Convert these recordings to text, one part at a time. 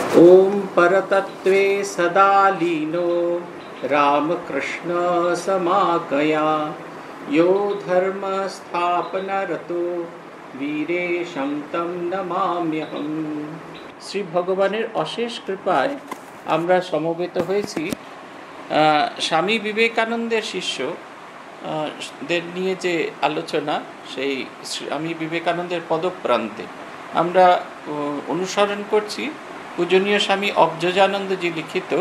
ओम परतत्वे सदा लीनो रामकृष्ण समाकया यो धर्म स्थापनरतो वीरेशं तं नमाम्यहम। শ্রী ভগবানের অশেষ কৃপায় আমরা সমবেত হয়েছি স্বামী বিবেকানন্দের শিষ্য দের নিয়ে যে আলোচনা, সেই স্বামী বিবেকানন্দের পদপ্রান্তে আমরা অনুসরণ করছি পূজনীয় স্বামী অবজজানন্দজি লিখিত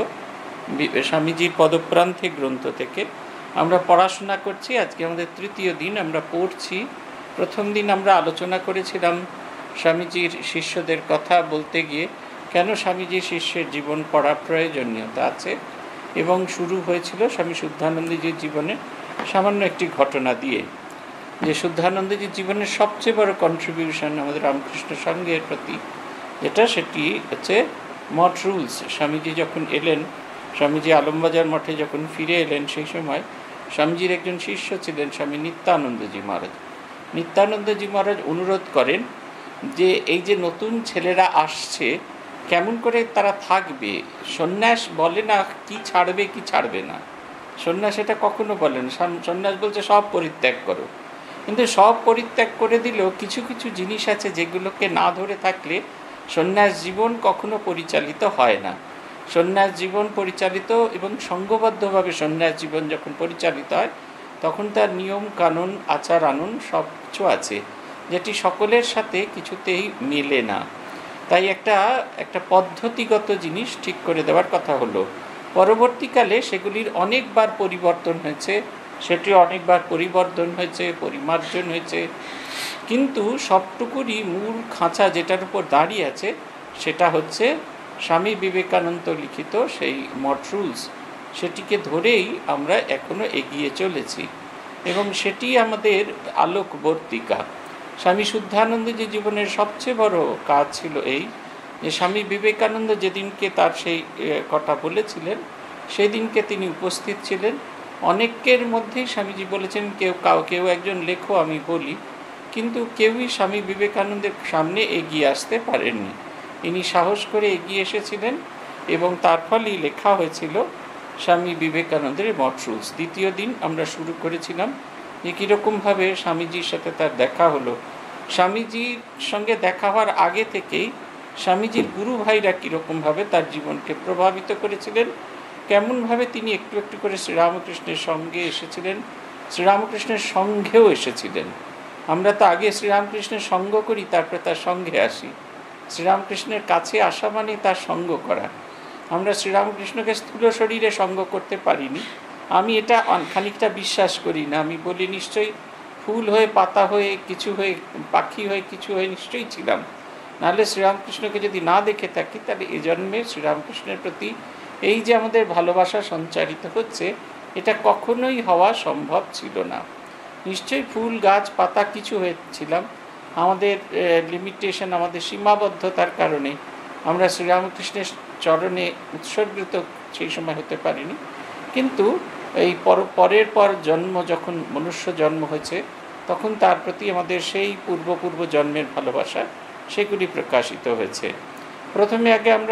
স্বামীজির পদপ্রান্তে গ্রন্থ থেকে আমরা পড়াশোনা করছি। আজকে আমাদের তৃতীয় দিন, আমরা পড়ছি। প্রথম দিন আমরা আলোচনা করেছিলাম স্বামীজির শিষ্যদের কথা বলতে গিয়ে কেন স্বামীজির শিষ্যের জীবন পড়া প্রয়োজনীয়তা আছে, এবং শুরু হয়েছিল স্বামী শুদ্ধানন্দজির জীবনে সামান্য একটি ঘটনা দিয়ে, যে শুদ্ধানন্দজির জীবনের সবচেয়ে বড় কন্ট্রিবিউশন আমাদের রামকৃষ্ণ সংঘের প্রতি যেটা, সেটি হচ্ছে মঠ রুলস। স্বামীজি যখন এলেন, স্বামীজি আলমবাজার মঠে যখন ফিরে এলেন, সেই সময় স্বামীজির একজন শিষ্য ছিলেন স্বামী নিত্যানন্দজি মহারাজ। নিত্যানন্দজি মহারাজ অনুরোধ করেন যে এই যে নতুন ছেলেরা আসছে, কেমন করে তারা থাকবে। সন্ন্যাস বলে না কি ছাড়বে কি ছাড়বে না, সন্ন্যাস এটা কখনো বলেন। সন্ন্যাস বলছে সব পরিত্যাগ করো, কিন্তু সব পরিত্যাগ করে দিলেও কিছু কিছু জিনিস আছে যেগুলোকে না ধরে থাকলে সন্ন্যাস জীবন কখনো পরিচালিত হয় না। সন্ন্যাস জীবন পরিচালিত এবং সঙ্গবদ্ধভাবে সন্ন্যাস জীবন যখন পরিচালিত হয়, তখন তার নিয়ম কানুন আচার আনুন সব কিছু আছে, যেটি সকলের সাথে কিছুতেই মেলে না। তাই একটা পদ্ধতিগত জিনিস ঠিক করে দেওয়ার কথা হলো। পরবর্তীকালে সেগুলির অনেকবার পরিবর্তন হয়েছে, সেটি অনেকবার পরিবর্তন হয়েছে, পরিমার্জন হয়েছে, কিন্তু সবটুকুরই মূল খাঁচা যেটার উপর দাঁড়িয়ে আছে সেটা হচ্ছে স্বামী বিবেকানন্দ লিখিত সেই মঠ রুলস। সেটিকে ধরেই আমরা এখনও এগিয়ে চলেছি, এবং সেটি আমাদের আলোকবর্তিকা। স্বামী শুদ্ধানন্দজি জীবনের সবচেয়ে বড় কাজ ছিল এই, যে স্বামী বিবেকানন্দ যেদিনকে তার সেই কথা বলেছিলেন, সেই দিনকে তিনি উপস্থিত ছিলেন। অনেকের মধ্যেই স্বামীজি বলেছেন কেউ একজন লেখো আমি বলি, কিন্তু কেউই স্বামী বিবেকানন্দের সামনে এগিয়ে আসতে পারেননি। ইনি সাহস করে এগিয়ে এসেছিলেন, এবং তার ফলেই লেখা হয়েছিল স্বামী বিবেকানন্দের মঠ রুলস। দ্বিতীয় দিন আমরা শুরু করেছিলাম যে কীরকমভাবে স্বামীজির সাথে তার দেখা হলো। স্বামীজির সঙ্গে দেখা হওয়ার আগে থেকেই স্বামীজির গুরু ভাইরা কীরকমভাবে তার জীবনকে প্রভাবিত করেছিলেন, কেমনভাবে তিনি একটু একটু করে শ্রীরামকৃষ্ণের সঙ্গে এসেছিলেন, শ্রীরামকৃষ্ণের সঙ্গেও এসেছিলেন। আমরা তো আগে শ্রীরামকৃষ্ণের সঙ্গ করি, তারপরে তার সঙ্গে আসি। শ্রীরামকৃষ্ণের কাছে আসা মানে তার সঙ্গ করা। আমরা শ্রীরামকৃষ্ণকে স্থূল শরীরে সঙ্গ করতে পারিনি, আমি এটা খানিকটা বিশ্বাস করি না। আমি বলি নিশ্চয়ই ফুল হয়ে, পাতা হয়ে, কিছু হয়ে, পাখি হয়ে, কিছু হয়ে নিশ্চয়ই ছিলাম। নাহলে শ্রীরামকৃষ্ণকে যদি না দেখে থাকি, তাহলে এ জন্মে শ্রীরামকৃষ্ণের প্রতি এই যে আমাদের ভালোবাসা সঞ্চারিত হচ্ছে, এটা কখনোই হওয়া সম্ভব ছিল না। নিশ্চয়ই ফুল গাছ পাতা কিছু হয়েছিলাম, আমাদের লিমিটেশন, আমাদের সীমাবদ্ধতার কারণে আমরা শ্রীরামকৃষ্ণের চরণে উৎসর্গিত সেই সময় হতে পারিনি। কিন্তু এই পরের পর জন্ম, যখন মনুষ্য জন্ম হয়েছে, তখন তার প্রতি আমাদের সেই পূর্ব জন্মের ভালোবাসা সেগুলি প্রকাশিত হয়েছে। প্রথমে আগে আমরা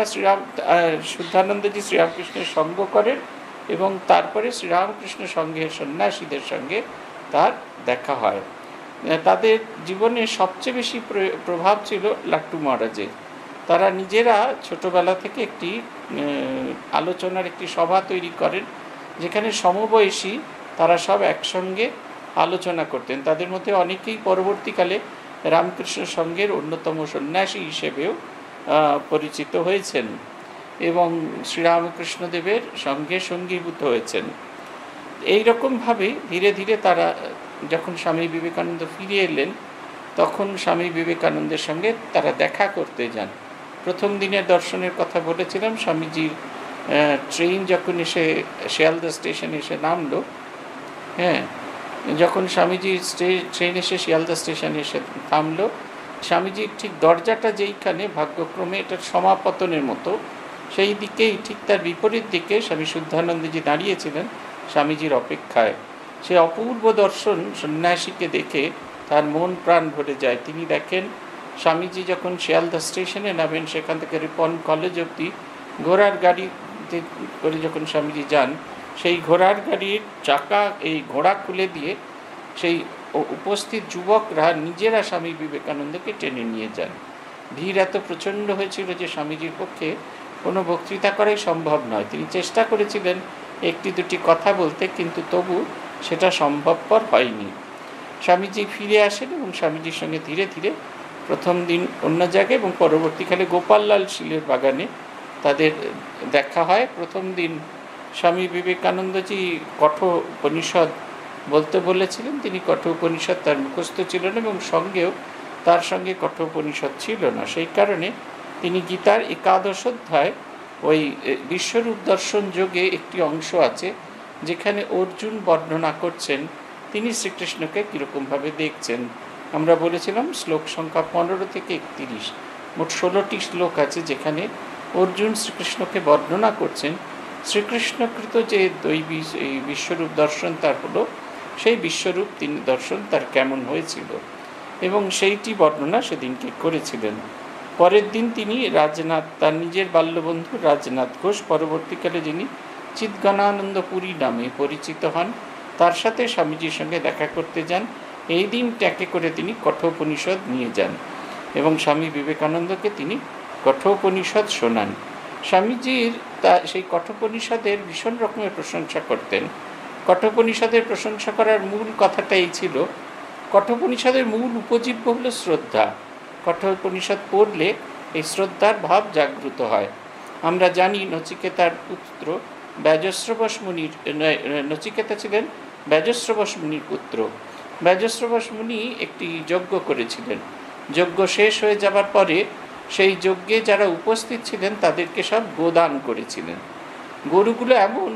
শুদ্ধানন্দজি শ্রীরামকৃষ্ণের সঙ্গ করেন, এবং তারপরে শ্রীরামকৃষ্ণ সংঘের সন্ন্যাসীদের সঙ্গে তার দেখা হয়। তাদের জীবনে সবচেয়ে বেশি প্রভাব ছিল লাট্টু মহারাজের। তারা নিজেরা ছোটবেলা থেকে একটি আলোচনার একটি সভা তৈরি করেন, যেখানে সমবয়সী তারা সব একসঙ্গে আলোচনা করতেন। তাদের মধ্যে অনেকেই পরবর্তীকালে রামকৃষ্ণ সংঘের অন্যতম সন্ন্যাসী হিসেবেও পরিচিত হয়েছেন, এবং শ্রীরামকৃষ্ণদেবের সঙ্গে সঙ্গীভূত হয়েছেন। এই রকমভাবে ধীরে ধীরে তারা যখন স্বামী বিবেকানন্দ ফিরে এলেন, তখন স্বামী বিবেকানন্দের সঙ্গে তারা দেখা করতে যান। প্রথম দিনের দর্শনের কথা বলেছিলাম। স্বামীজির ট্রেন যখন এসে শিয়ালদা স্টেশনে এসে নামলো, যখন স্বামীজির ট্রেন এসে শিয়ালদা স্টেশনে এসে থামলো, স্বামীজির ঠিক দরজাটা যেইখানে, ভাগ্যক্রমে এটার সমাপতনের মতো, সেই দিকেই ঠিক তার বিপরীত দিকে স্বামী শুদ্ধানন্দজি দাঁড়িয়েছিলেন স্বামীজির অপেক্ষায়। সে অপূর্ব দর্শন সন্ন্যাসীকে দেখে তার মন প্রাণ ভরে যায়। তিনি দেখেন স্বামীজি যখন শিয়ালদা স্টেশনে নামেন, সেখান থেকে রিপন কলেজ অবধি ঘোড়ার গাড়িতে করে যখন স্বামীজি যান, সেই ঘোড়ার গাড়ির চাকা এই ঘোড়া খুলে দিয়ে সেই উপস্থিত যুবকরা নিজেরা স্বামী বিবেকানন্দকে টেনে নিয়ে যান। ভিড় এত প্রচণ্ড হয়েছিল যে স্বামীজির পক্ষে কোনো বক্তৃতা করাই সম্ভব নয়। তিনি চেষ্টা করেছিলেন একটি দুটি কথা বলতে, কিন্তু তবু সেটা সম্ভবপর হয়নি। স্বামীজি ফিরে আসেন এবং স্বামীজির সঙ্গে ধীরে ধীরে প্রথম দিন অন্য জায়গায় এবং পরবর্তীকালে গোপাললাল শীলের বাগানে তাদের দেখা হয়। প্রথম দিন স্বামী বিবেকানন্দজি কঠোপনিষদ বলতে বলেছিলেন। তিনি কঠোপনিষদ তার মুখস্থ ছিল না এবং তার সঙ্গে কঠোপনিষদ ছিল না। সেই কারণে তিনি গীতার 11 অধ্যায় ওই বিশ্বরূপ দর্শন যোগে একটি অংশ আছে যেখানে অর্জুন বর্ণনা করছেন তিনি শ্রীকৃষ্ণকে কীরকমভাবে দেখছেন। আমরা বলেছিলাম শ্লোক সংখ্যা 15 থেকে 31, মোট 16টি শ্লোক আছে যেখানে অর্জুন শ্রীকৃষ্ণকে বর্ণনা করছেন। শ্রীকৃষ্ণকৃত যে এই বিশ্বরূপ দর্শন তার হলো, সেই বিশ্বরূপ তিনি দর্শন তার কেমন হয়েছিল এবং সেইটি বর্ণনা সেদিনকে করেছিলেন। পরের দিন তিনি রাজনাথ, তার নিজের বাল্যবন্ধু রাজনাথ ঘোষ, পরবর্তীকালে যিনি চিৎগণানন্দ পুরী নামে পরিচিত হন, তার সাথে স্বামীজির সঙ্গে দেখা করতে যান। এই দিন ট্যাকে করে তিনি কঠোপনিষদ নিয়ে যান এবং স্বামী বিবেকানন্দকে তিনি কঠোপনিষদ শোনান। স্বামীজির সেই কঠোপনিষদের ভীষণ রকমের প্রশংসা করতেন। কঠোপনিষদের প্রশংসা করার মূল কথাটা এই ছিল, কঠোপনিষদের মূল উপজীব্য হলো শ্রদ্ধা। কঠোপনিষদ পড়লে এই শ্রদ্ধার ভাব জাগ্রত হয়। আমরা জানি নচিকেতার পুত্র ব্যাজশ্রবস মুনির, নচিকেতা ছিলেন ব্যাজশ্রবস মুনির পুত্র। ব্যাজশ্রবস মুনি একটি যজ্ঞ করেছিলেন। যজ্ঞ শেষ হয়ে যাবার পরে সেই যজ্ঞে যারা উপস্থিত ছিলেন তাদেরকে সব গোদান করেছিলেন। গরুগুলো এমন,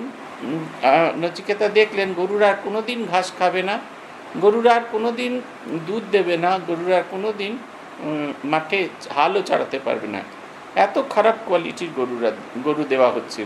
নচিকেতা দেখলেন গরুরা আর কোনো দিন ঘাস খাবে না, গরুরা আর কোনো দিন দুধ দেবে না, গরুরা আর কোনো দিন মাঠে হালও চালাতে পারবে না, এত খারাপ কোয়ালিটির গরু দেওয়া হচ্ছিল।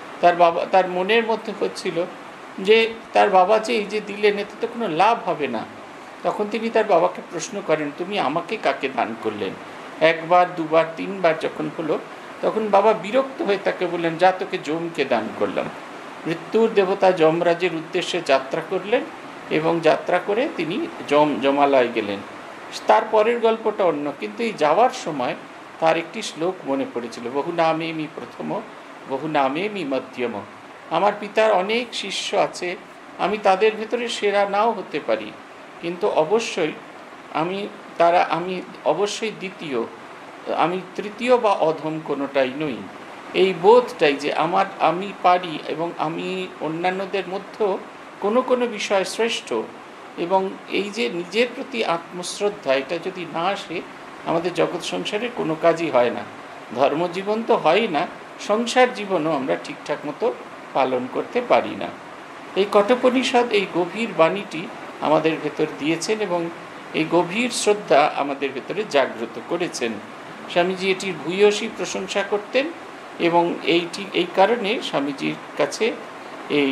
তার মনের মধ্যে হচ্ছিল যে তার বাবা যে এই যে দিলেন এতে তো কোনো লাভ হবে না। তখন তিনি তার বাবাকে প্রশ্ন করেন, তুমি আমাকে কাকে দান করলেন? একবার, দুবার, তিনবার যখন হলো তখন বাবা বিরক্ত হয়ে তাকে বললেন, যা তোকে যমকে দান করলাম। মৃত্যুর দেবতা যমরাজের উদ্দেশ্যে যাত্রা করলেন এবং যাত্রা করে তিনি যমালয় গেলেন। তার পরের গল্পটা অন্য, কিন্তু এই যাওয়ার সময় তার একটি শ্লোক মনে পড়েছিল, বহু নামে মি প্রথম, বহু নামে মি মধ্যম। আমার পিতার অনেক শিষ্য আছে, আমি তাদের ভেতরে সেরা নাও হতে পারি, কিন্তু অবশ্যই আমি অবশ্যই দ্বিতীয়, আমি তৃতীয় বা অধম কোনোটাই নই। এই বোধটাই যে আমি পারি এবং আমি অন্যান্যদের মধ্যেও কোনো কোনো বিষয় শ্রেষ্ঠ, এবং এই যে নিজের প্রতি আত্মশ্রদ্ধা, এটা যদি না আসে আমাদের জগৎ সংসারে কোনো কাজই হয় না। ধর্মজীবন তো হয় না, সংসার জীবনও আমরা ঠিকঠাক মতো পালন করতে পারি না। এই কঠোপনিষদ এই গভীর বাণীটি আমাদের ভেতর দিয়েছেন এবং এই গভীর শ্রদ্ধা আমাদের ভেতরে জাগ্রত করেছেন। স্বামীজি এটির ভূয়সী প্রশংসা করতেন এবং এই কারণে স্বামীজির কাছে এই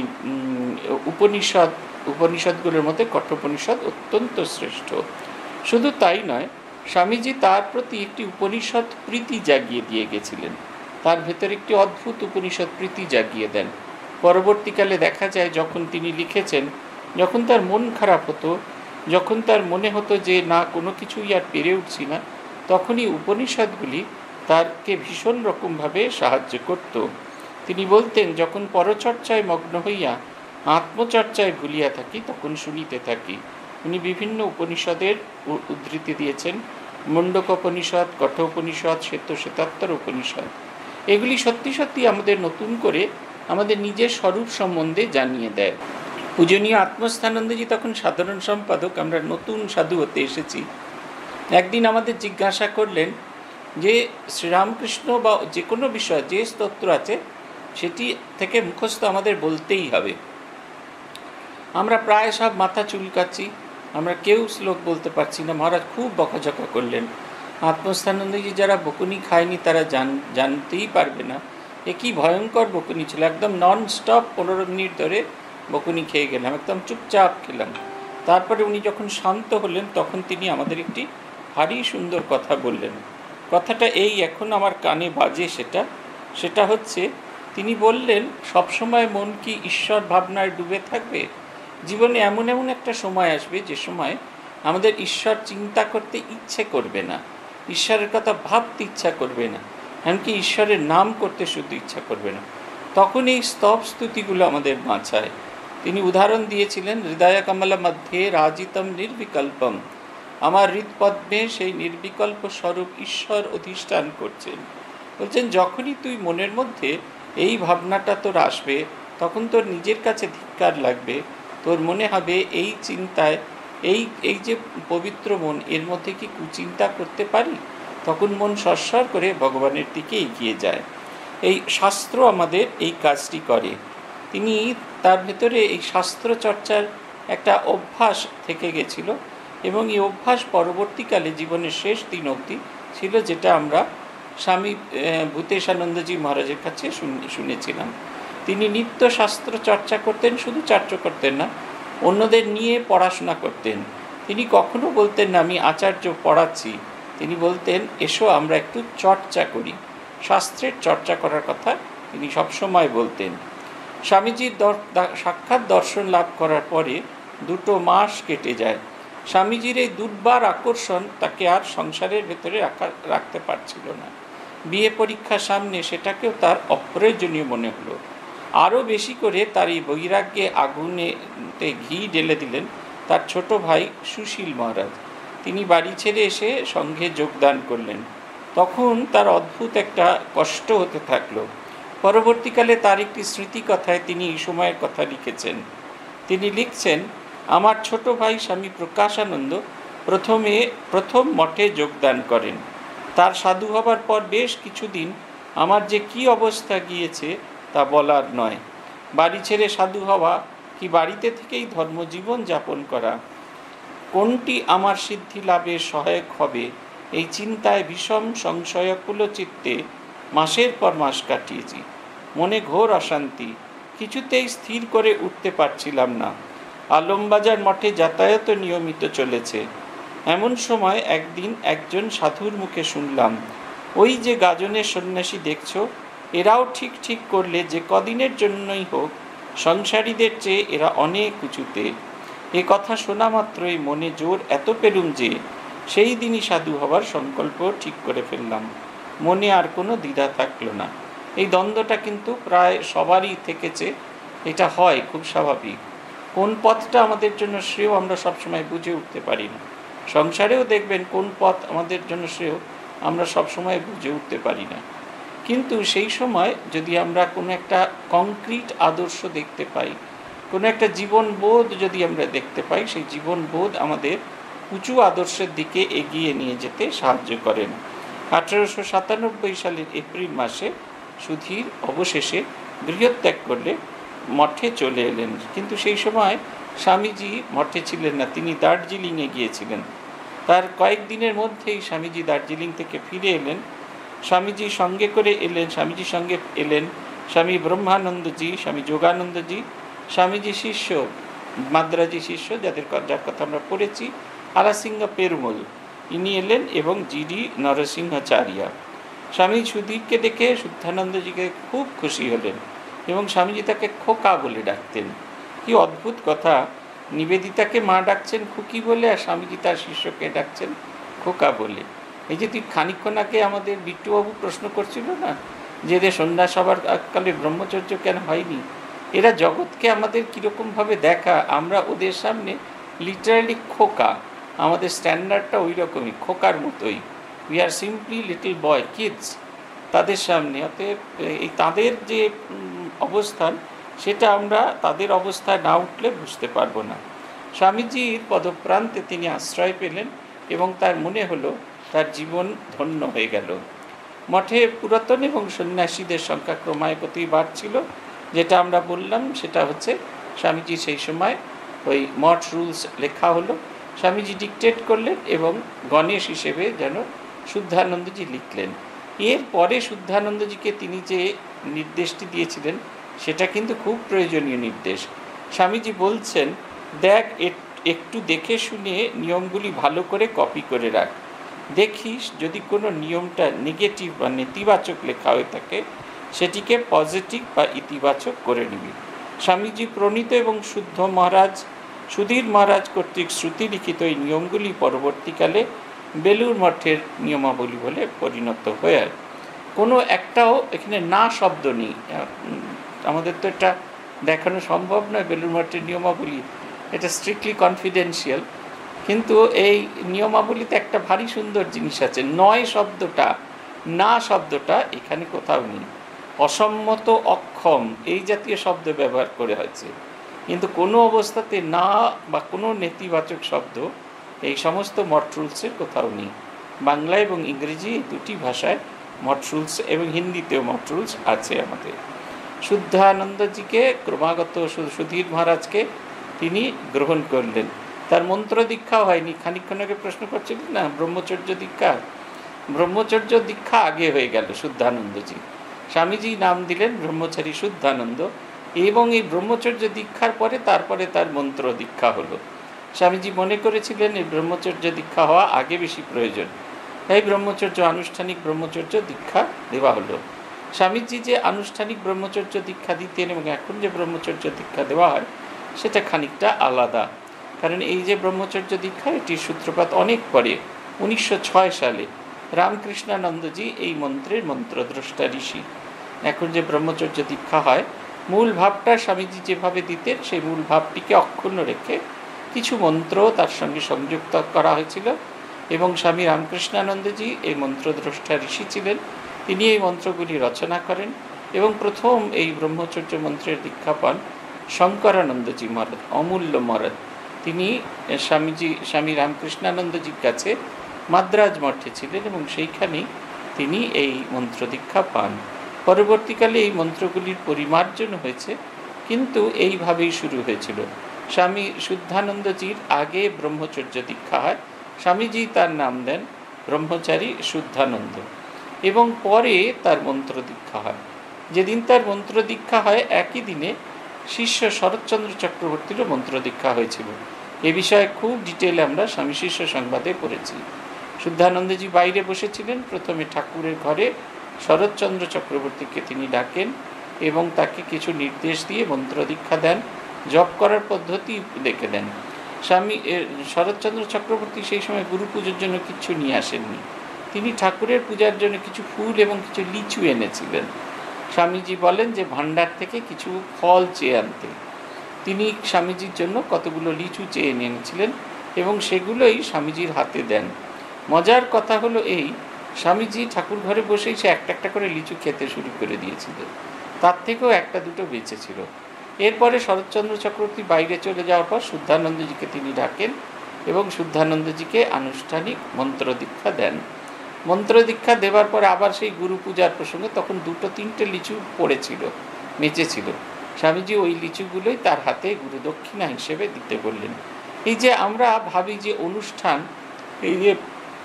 উপনিষদগুলোর মধ্যে কঠোপনিষদ অত্যন্ত শ্রেষ্ঠ। শুধু তাই নয়, স্বামীজি তার প্রতি একটি উপনিষদ প্রীতি জাগিয়ে দিয়ে গেছিলেন। তার ভেতরে একটি অদ্ভুত উপনিষদ প্রীতি জাগিয়ে দেন। পরবর্তীকালে দেখা যায় যখন তিনি লিখেছেন, যখন তার মন খারাপ হতো, যখন তার মনে হতো যে না কোনো কিছুই আর পেরে উঠছি না, তখনই উপনিষদগুলি তারকে ভীষণ রকমভাবে সাহায্য করত। তিনি বলতেন, যখন পরচর্চায় মগ্ন হইয়া আত্মচর্চায় ভুলিয়া থাকি তখন শুনিতে থাকি। উনি বিভিন্ন উপনিষদের উদ্ধৃতি দিয়েছেন, মুণ্ডকোপনিষদ, কঠোপনিষদ, শ্বেতাত্তর উপনিষদ। এগুলি সত্যি সত্যি আমাদের নতুন করে আমাদের নিজের স্বরূপ সম্বন্ধে জানিয়ে দেয়। পূজনীয় আত্মস্থানন্দজি তখন সাধারণ সম্পাদক, আমরা নতুন সাধু হতে এসেছি। একদিন আমাদের জিজ্ঞাসা করলেন যে শ্রীরামকৃষ্ণ বা যে কোনো বিষয় যে স্তোত্র আছে সেটি থেকে মুখস্থ আমাদের বলতেই হবে। আমরা প্রায় সব মাথা চুলকাচ্ছি, আমরা কেউ শ্লোক বলতে পারছি না। মহারাজ খুব বকাঝকা করলেন। আত্মস্থানন্দজি যারা বকুনি খায়নি তারা জানতেই পারবে না এ কি ভয়ঙ্কর বকুনি ছিল। একদম নন স্টপ 15 মিনিট ধরে বকুনি খেয়ে গেলাম, একদম চুপচাপ খেলাম। তারপরে উনি যখন শান্ত হলেন তখন তিনি আমাদের একটি ভারী সুন্দর কথা বললেন। কথাটা এই এখন আমার কানে বাজে, সেটা হচ্ছে তিনি বললেন সবসময় মন কি ঈশ্বর ভাবনায় ডুবে থাকবে? জীবনে এমন এমন একটা সময় আসবে যে সময় আমাদের ঈশ্বর চিন্তা করতে ইচ্ছে করবে না, ঈশ্বরের কথা ভাবতে ইচ্ছা করবে না, এমনকি ঈশ্বরের নাম করতে শুধু ইচ্ছা করবে না। তখন এই স্তব স্তুতিগুলো আমাদের বাঁচায়। তিনি উদাহরণ দিয়েছিলেন, হৃদয় কমলা মধ্যে রাজিতম নির্বিকল্পম, আমার হৃৎপদ্মে সেই নির্বিকল্প স্বরূপ ঈশ্বর অধিষ্ঠান করছেন। বলছেন যখনই তুই মনের মধ্যে এই ভাবনাটা তোর আসবে, তখন তোর নিজের কাছে ধিক্কার লাগবে, তোর মনে হবে এই চিন্তায়, এই যে পবিত্র মন, এর মধ্যে কি কুচিন্তা করতে পারি? তখন মন সরসর করে ভগবানের দিকে এগিয়ে যায়। এই শাস্ত্র আমাদের এই কাজটি করে। তিনি তার ভেতরে এই শাস্ত্র চর্চার একটা অভ্যাস থেকে গেছিল, এবং এই অভ্যাস পরবর্তীকালে জীবনের শেষ দিন অবধি ছিল, যেটা আমরা স্বামী ভূতেশানন্দজি মহারাজের কাছে শুনেছিলাম। তিনি নিত্য শাস্ত্র চর্চা করতেন, শুধু চর্চা করতেন না, অন্যদের নিয়ে পড়াশোনা করতেন। তিনি কখনো বলতেন না আমি আচার্য পড়াচ্ছি, তিনি বলতেন এসো আমরা একটু চর্চা করি। শাস্ত্রের চর্চা করার কথা তিনি সবসময় বলতেন। স্বামীজির সাক্ষাৎ দর্শন লাভ করার পরে 2 মাস কেটে যায়। স্বামীজির এই দুর্বার আকর্ষণ তাকে আর সংসারের ভেতরে রাখতে পারছিল না। বিয়ে পরীক্ষার সামনে সেটাকেও তার অপ্রয়োজনীয় মনে হলো। আরও বেশি করে তার এই বৈরাগ্যে আগুনেতে ঘি ঢেলে দিলেন তার ছোট ভাই সুশীল মহারাজ। তিনি বাড়ি ছেড়ে এসে সঙ্ঘে যোগদান করলেন। তখন তার অদ্ভুত একটা কষ্ট হতে থাকলো। পরবর্তীকালে তার একটি স্মৃতিকথায় তিনি এই সময়ের কথা লিখেছেন। তিনি লিখছেন, আমার ছোট ভাই স্বামী প্রকাশানন্দ প্রথম মঠে যোগদান করেন। তার সাধু হবার পর বেশ কিছুদিন আমার যে কি অবস্থা গিয়েছে তা বলার নয়। বাড়ি ছেড়ে সাধু হওয়া কি বাড়িতে থেকেই ধর্মজীবন যাপন করা, কোনটি আমার সিদ্ধি লাভের সহায়ক হবে, এই চিন্তায় ভীষণ সংশয়াকুল চিত্তে মাসের পর মাস কাটিয়েছি। মনে ঘোর অশান্তি, কিছুতেই স্থির করে উঠতে পারছিলাম না। আলমবাজার মঠে যাতায়াত নিয়মিত চলেছে। এমন সময় একদিন একজন সাধুর মুখে শুনলাম, ওই যে গাজনের সন্ন্যাসী দেখছ, এরাও ঠিক করলে যে কদিনের জন্যই হোক সংসারীদের চেয়ে এরা অনেক উঁচুতে। এ কথা শোনা মাত্রই মনে জোর এত পেলুম যে সেই দিনই সাধু হবার সংকল্প ঠিক করে ফেললাম। মনে আর কোনো দ্বিধা থাকলো না। এই দ্বন্দ্বটা কিন্তু প্রায় সবারই থেকেছে, এটা হয়, খুব স্বাভাবিক। কোন পথটা আমাদের জন্য শ্রেয় আমরা সবসময় বুঝে উঠতে পারি না। সংসারেও দেখবেন কোন পথ আমাদের জন্য শ্রেয় আমরা সবসময় বুঝে উঠতে পারি না। কিন্তু সেই সময় যদি আমরা কোনো একটা কংক্রিট আদর্শ দেখতে পাই, কোনো একটা জীবনবোধ যদি আমরা দেখতে পাই, সেই জীবনবোধ আমাদের উঁচু আদর্শের দিকে এগিয়ে নিয়ে যেতে সাহায্য করেন। 1897 সালের এপ্রিল মাসে সুধীর অবশেষে গৃহত্যাগ করলে মঠে চলে এলেন। কিন্তু সেই সময় স্বামীজি মঠে ছিলেন না, তিনি দার্জিলিংয়ে গিয়েছিলেন। তার কয়েকদিনের মধ্যেই স্বামীজি দার্জিলিং থেকে ফিরে এলেন। স্বামীজির সঙ্গে এলেন স্বামী ব্রহ্মানন্দজি, স্বামী যোগানন্দজি, স্বামীজি শিষ্য, মাদ্রাজি শিষ্য, যার কথা আমরা পড়েছি, আলাসিংহ পেরুমল, ইনি এলেন, এবং জিডি নরসিংহাচার্য। স্বামী সুধীরকে দেখে শুদ্ধানন্দজিকে খুব খুশি হলেন এবং স্বামীজি তাকে খোকা বলে ডাকতেন। কি অদ্ভুত কথা, নিবেদিতাকে মা ডাকছেন খুকি বলে, আর স্বামীজি তার শিষ্যকে ডাকছেন খোকা বলে। এই যে তুই খানিকক্ষণ আগে আমাদের বিট্টুবাবু প্রশ্ন করছিল না, যে এদের সন্ন্যাস হবার কালে ব্রহ্মচর্য কেন হয়নি, এরা জগৎকে আমাদের কীরকমভাবে দেখা, আমরা ওদের সামনে লিটারালি খোকা। আমাদের স্ট্যান্ডার্ডটা ওই রকমই, খোকার মতোই। We are simply little boy, kids তাদের সামনে। অতএব এই তাদের যে অবস্থান, সেটা আমরা তাদের অবস্থায় না উঠলে বুঝতে পারবো না। স্বামীজির পদপ্রান্তে তিনি আশ্রয় পেলেন এবং তার মনে হলো তার জীবন ধন্য হয়ে গেল। মঠে পুরাতন এবং সন্ন্যাসীদের সংখ্যা ক্রমাগতই বাড়ছিল। যেটা আমরা বললাম সেটা হচ্ছে, স্বামীজি সেই সময় ওই মঠ রুলস লেখা হলো, স্বামীজি ডিকটেট করলেন এবং গণেশ হিসেবে যেন শুদ্ধানন্দজি লিখলেন। এর পরে শুদ্ধানন্দজিকে তিনি যে নির্দেশটি দিয়েছিলেন সেটা কিন্তু খুব প্রয়োজনীয় নির্দেশ। স্বামীজি বলছেন, দেখ একটু দেখে শুনে নিয়মগুলি ভালো করে কপি করে রাখ। দেখিস যদি কোনো নিয়মটা নেগেটিভ বা নেতিবাচক লেখা হয়ে থাকে সেটিকে পজিটিভ বা ইতিবাচক করে নিবি। স্বামীজি প্রণীত এবং সুধীর মহারাজ কর্তৃক শ্রুতি লিখিত এই নিয়মগুলি পরবর্তীকালে বেলুড় মঠের নিয়মাবলী বলে পরিণত হয়ে কোনো একটাও এখানে না শব্দ নেই। আমাদের তো এটা দেখানো সম্ভব নয় বেলুড় মঠের নিয়মাবলী, এটা স্ট্রিক্টলি কনফিডেন্সিয়াল। কিন্তু এই নিয়মাবলীতে একটা ভারী সুন্দর জিনিস আছে, নয় শব্দটা, না শব্দটা এখানে কোথাও নেই। অসম্মত, অক্ষম এই জাতীয় শব্দ ব্যবহার করে হয়েছে, কিন্তু কোনো অবস্থাতে না বা কোনো নেতিবাচক শব্দ এই সমস্ত মঠ রুলসের কোথাও নেই। বাংলা এবং ইংরেজি দুটি ভাষায় মঠ রুলস এবং হিন্দিতেও মঠ রুলস আছে আমাদের। শুদ্ধানন্দজিকে ক্রমাগত সুধীর মহারাজকে তিনি গ্রহণ করলেন। তার মন্ত্র দীক্ষাও হয়নি। খানিকক্ষণ আগে প্রশ্ন করছিলেন না ব্রহ্মচর্য দীক্ষা, ব্রহ্মচর্য দীক্ষা আগে হয়ে গেল শুদ্ধানন্দজি। স্বামীজি নাম দিলেন ব্রহ্মচারী শুদ্ধানন্দ, এবং এই ব্রহ্মচর্য দীক্ষার পরে তারপরে তার মন্ত্র দীক্ষা হলো। স্বামীজি মনে করেছিলেন এই ব্রহ্মচর্য দীক্ষা হওয়া আগে বেশি প্রয়োজন, তাই ব্রহ্মচর্য আনুষ্ঠানিক ব্রহ্মচর্য দীক্ষা দেওয়া হলো। স্বামীজি যে আনুষ্ঠানিক ব্রহ্মচর্য দীক্ষা দিতেন এবং এখন যে ব্রহ্মচর্য দীক্ষা দেওয়া হয় সেটা খানিকটা আলাদা। কারণ এই যে ব্রহ্মচর্য দীক্ষা এটির সূত্রপাত অনেক পরে, 1906 সালে রামকৃষ্ণানন্দজি এই মন্ত্রের মন্ত্রদ্রষ্টা ঋষি। এখন যে ব্রহ্মচর্য দীক্ষা হয় মূল ভাবটা স্বামীজি যেভাবে দিতেন সেই মূল ভাবটিকে অক্ষুণ্ণ রেখে কিছু মন্ত্র তার সঙ্গে সংযুক্ত করা হয়েছিল, এবং স্বামী রামকৃষ্ণানন্দজি এই মন্ত্রদ্রষ্টা ঋষি ছিলেন। তিনি এই মন্ত্রগুলি রচনা করেন এবং প্রথম এই ব্রহ্মচর্য মন্ত্রের দীক্ষা পান শঙ্করানন্দজি মহারাজ, অমূল্য মহারাজ। তিনি স্বামী রামকৃষ্ণানন্দজির কাছে মাদ্রাজ মঠে ছিলেন এবং সেইখানেই তিনি এই মন্ত্র দীক্ষা পান। পরবর্তীকালে এই মন্ত্রগুলির পরিমার্জন হয়েছে, কিন্তু এইভাবেই শুরু হয়েছিল। স্বামী শুদ্ধানন্দজির আগে ব্রহ্মচর্য দীক্ষা হয়, স্বামীজি তার নাম দেন ব্রহ্মচারী শুদ্ধানন্দ, এবং পরে তার মন্ত্র দীক্ষা হয়। যেদিন তার মন্ত্র দীক্ষা হয় একই দিনে শিষ্য শরৎচন্দ্র চক্রবর্তীরও মন্ত্র দীক্ষা হয়েছিল। এ বিষয়ে খুব ডিটেলে আমরা স্বামী শিষ্য সংবাদে পড়েছি। শুদ্ধানন্দজি বাইরে বসেছিলেন, প্রথমে ঠাকুরের ঘরে শরৎচন্দ্র চক্রবর্তীকে তিনি ডাকেন এবং তাকে কিছু নির্দেশ দিয়ে মন্ত্র দীক্ষা দেন, জপ করার পদ্ধতি দেখে দেন। শরৎচন্দ্র চক্রবর্তী সেই সময় গুরু পুজোর জন্য কিছু নিয়ে আসেননি, তিনি ঠাকুরের পূজার জন্য কিছু ফুল এবং কিছু লিচু এনেছিলেন। স্বামীজি বলেন যে ভাণ্ডার থেকে কিছু ফল চেয়ে আনতে। তিনি স্বামীজির জন্য কতগুলো লিচু চেয়ে এনেছিলেন এবং সেগুলোই স্বামীজির হাতে দেন। মজার কথা হলো এই, স্বামীজি ঠাকুর ঘরে বসেই সে একটা একটা করে লিচু খেতে শুরু করে দিয়েছিলেন, তার থেকেও একটা দুটো বেঁচেছিল। এরপরে শরৎচন্দ্র চক্রবর্তী বাইরে চলে যাওয়ার পর শুদ্ধানন্দজিকে তিনি ডাকেন এবং শুদ্ধানন্দজিকে আনুষ্ঠানিক মন্ত্র দীক্ষা দেন। মন্ত্র দীক্ষা দেওয়ার পরে আবার সেই গুরু পূজার প্রসঙ্গে তখন 2-3টে লিচু পড়েছিল, মেচেছিল। স্বামীজি ওই লিচুগুলোই তার হাতে গুরুদক্ষিণা হিসেবে দিতে বললেন। এই যে আমরা ভাবি যে অনুষ্ঠান, এই যে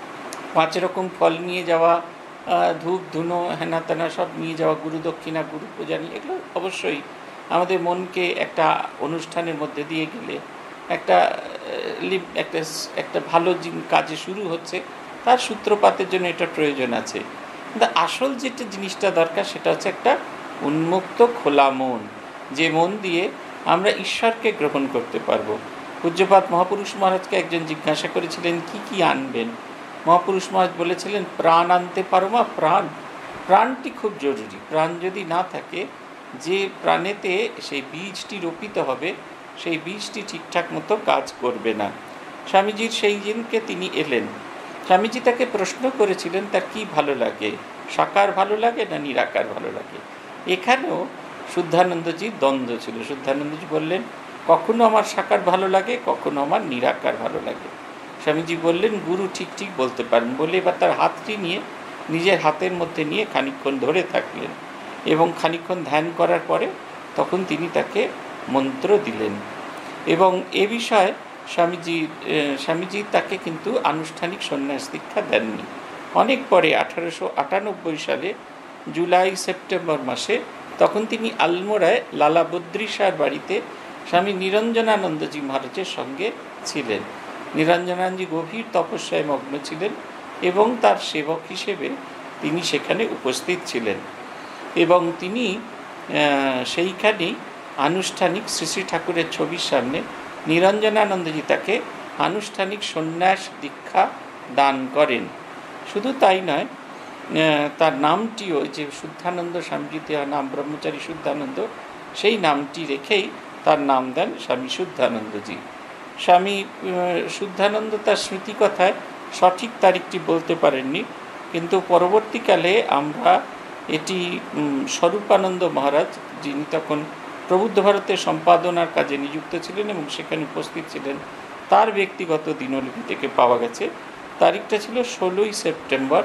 5 রকম ফল নিয়ে যাওয়া, ধূপ ধুনো হেনা তেনা সব নিয়ে যাওয়া, গুরুদক্ষিণা, গুরু পূজা নিয়ে, এগুলো অবশ্যই আমাদের মনকে একটা অনুষ্ঠানের মধ্যে দিয়ে গেলে একটা একটা ভালো কাজে শুরু হচ্ছে, তার সূত্রপাতের জন্য এটা প্রয়োজন আছে। কিন্তু আসল যেটা জিনিসটা দরকার সেটা হচ্ছে একটা উন্মুক্ত খোলা মন, যে মন দিয়ে আমরা ঈশ্বরকে গ্রহণ করতে পারবো। পূজ্যপাদ মহাপুরুষ মহারাজকে একজন জিজ্ঞাসা করেছিলেন কি কি আনবেন। মহাপুরুষ মহারাজ বলেছিলেন প্রাণ আনতে পারো মা, প্রাণটি খুব জরুরি। প্রাণ যদি না থাকে, যে প্রাণেতে সেই বীজটি রোপিত হবে সেই বীজটি ঠিকঠাক মতো কাজ করবে না। স্বামীজির সেই দিনকে তিনি এলেন, স্বামীজি তাকে প্রশ্ন করেছিলেন তার কি ভালো লাগে, সাকার ভালো লাগে না নিরাকার ভালো লাগে। এখানেও শুদ্ধানন্দজির দ্বন্দ্ব ছিল। শুদ্ধানন্দজি বললেন কখনো আমার সাকার ভালো লাগে, কখনো আমার নিরাকার ভালো লাগে। স্বামীজি বললেন গুরু ঠিক ঠিক বলতে পারেন, বলে এবার তার হাতটি নিয়ে নিজের হাতের মধ্যে নিয়ে খানিকক্ষণ ধরে থাকলেন এবং খানিকক্ষণ ধ্যান করার পরে তখন তিনি তাকে মন্ত্র দিলেন। এবং এ বিষয়ে স্বামীজি তাকে কিন্তু আনুষ্ঠানিক সন্ন্যাস দীক্ষা দেননি। অনেক পরে 1898 সালে জুলাই সেপ্টেম্বর মাসে তখন তিনি আলমোড়ায় লালা বদ্রী শাহর বাড়িতে স্বামী নিরঞ্জনানন্দজি মহারাজের সঙ্গে ছিলেন। নিরঞ্জনানন্দজি গভীর তপস্যায় মগ্ন ছিলেন এবং তার সেবক হিসেবে তিনি সেখানে উপস্থিত ছিলেন। এবং তিনি সেইখানেই আনুষ্ঠানিক শ্রী শ্রী ঠাকুরের ছবির সামনে নিরঞ্জনানন্দজি তাকে আনুষ্ঠানিক সন্ন্যাস দীক্ষা দান করেন। শুধু তাই নয়, তার নামটিও যে শুদ্ধানন্দ, স্বামীজি দেওয়া নাম ব্রহ্মচারী শুদ্ধানন্দ, সেই নামটি রেখেই তার নাম দেন স্বামী শুদ্ধানন্দজি। স্বামী শুদ্ধানন্দ তার স্মৃতিকথায় সঠিক তারিখটি বলতে পারেননি, কিন্তু পরবর্তীকালে আমরা এটি স্বরূপানন্দ মহারাজ, যিনি তখন প্রবুদ্ধ ভারতের সম্পাদনার কাজে নিযুক্ত ছিলেন এবং সেখানে উপস্থিত ছিলেন, তার ব্যক্তিগত দিনলিপি থেকে পাওয়া গেছে। তারিখটা ছিল 16ই সেপ্টেম্বর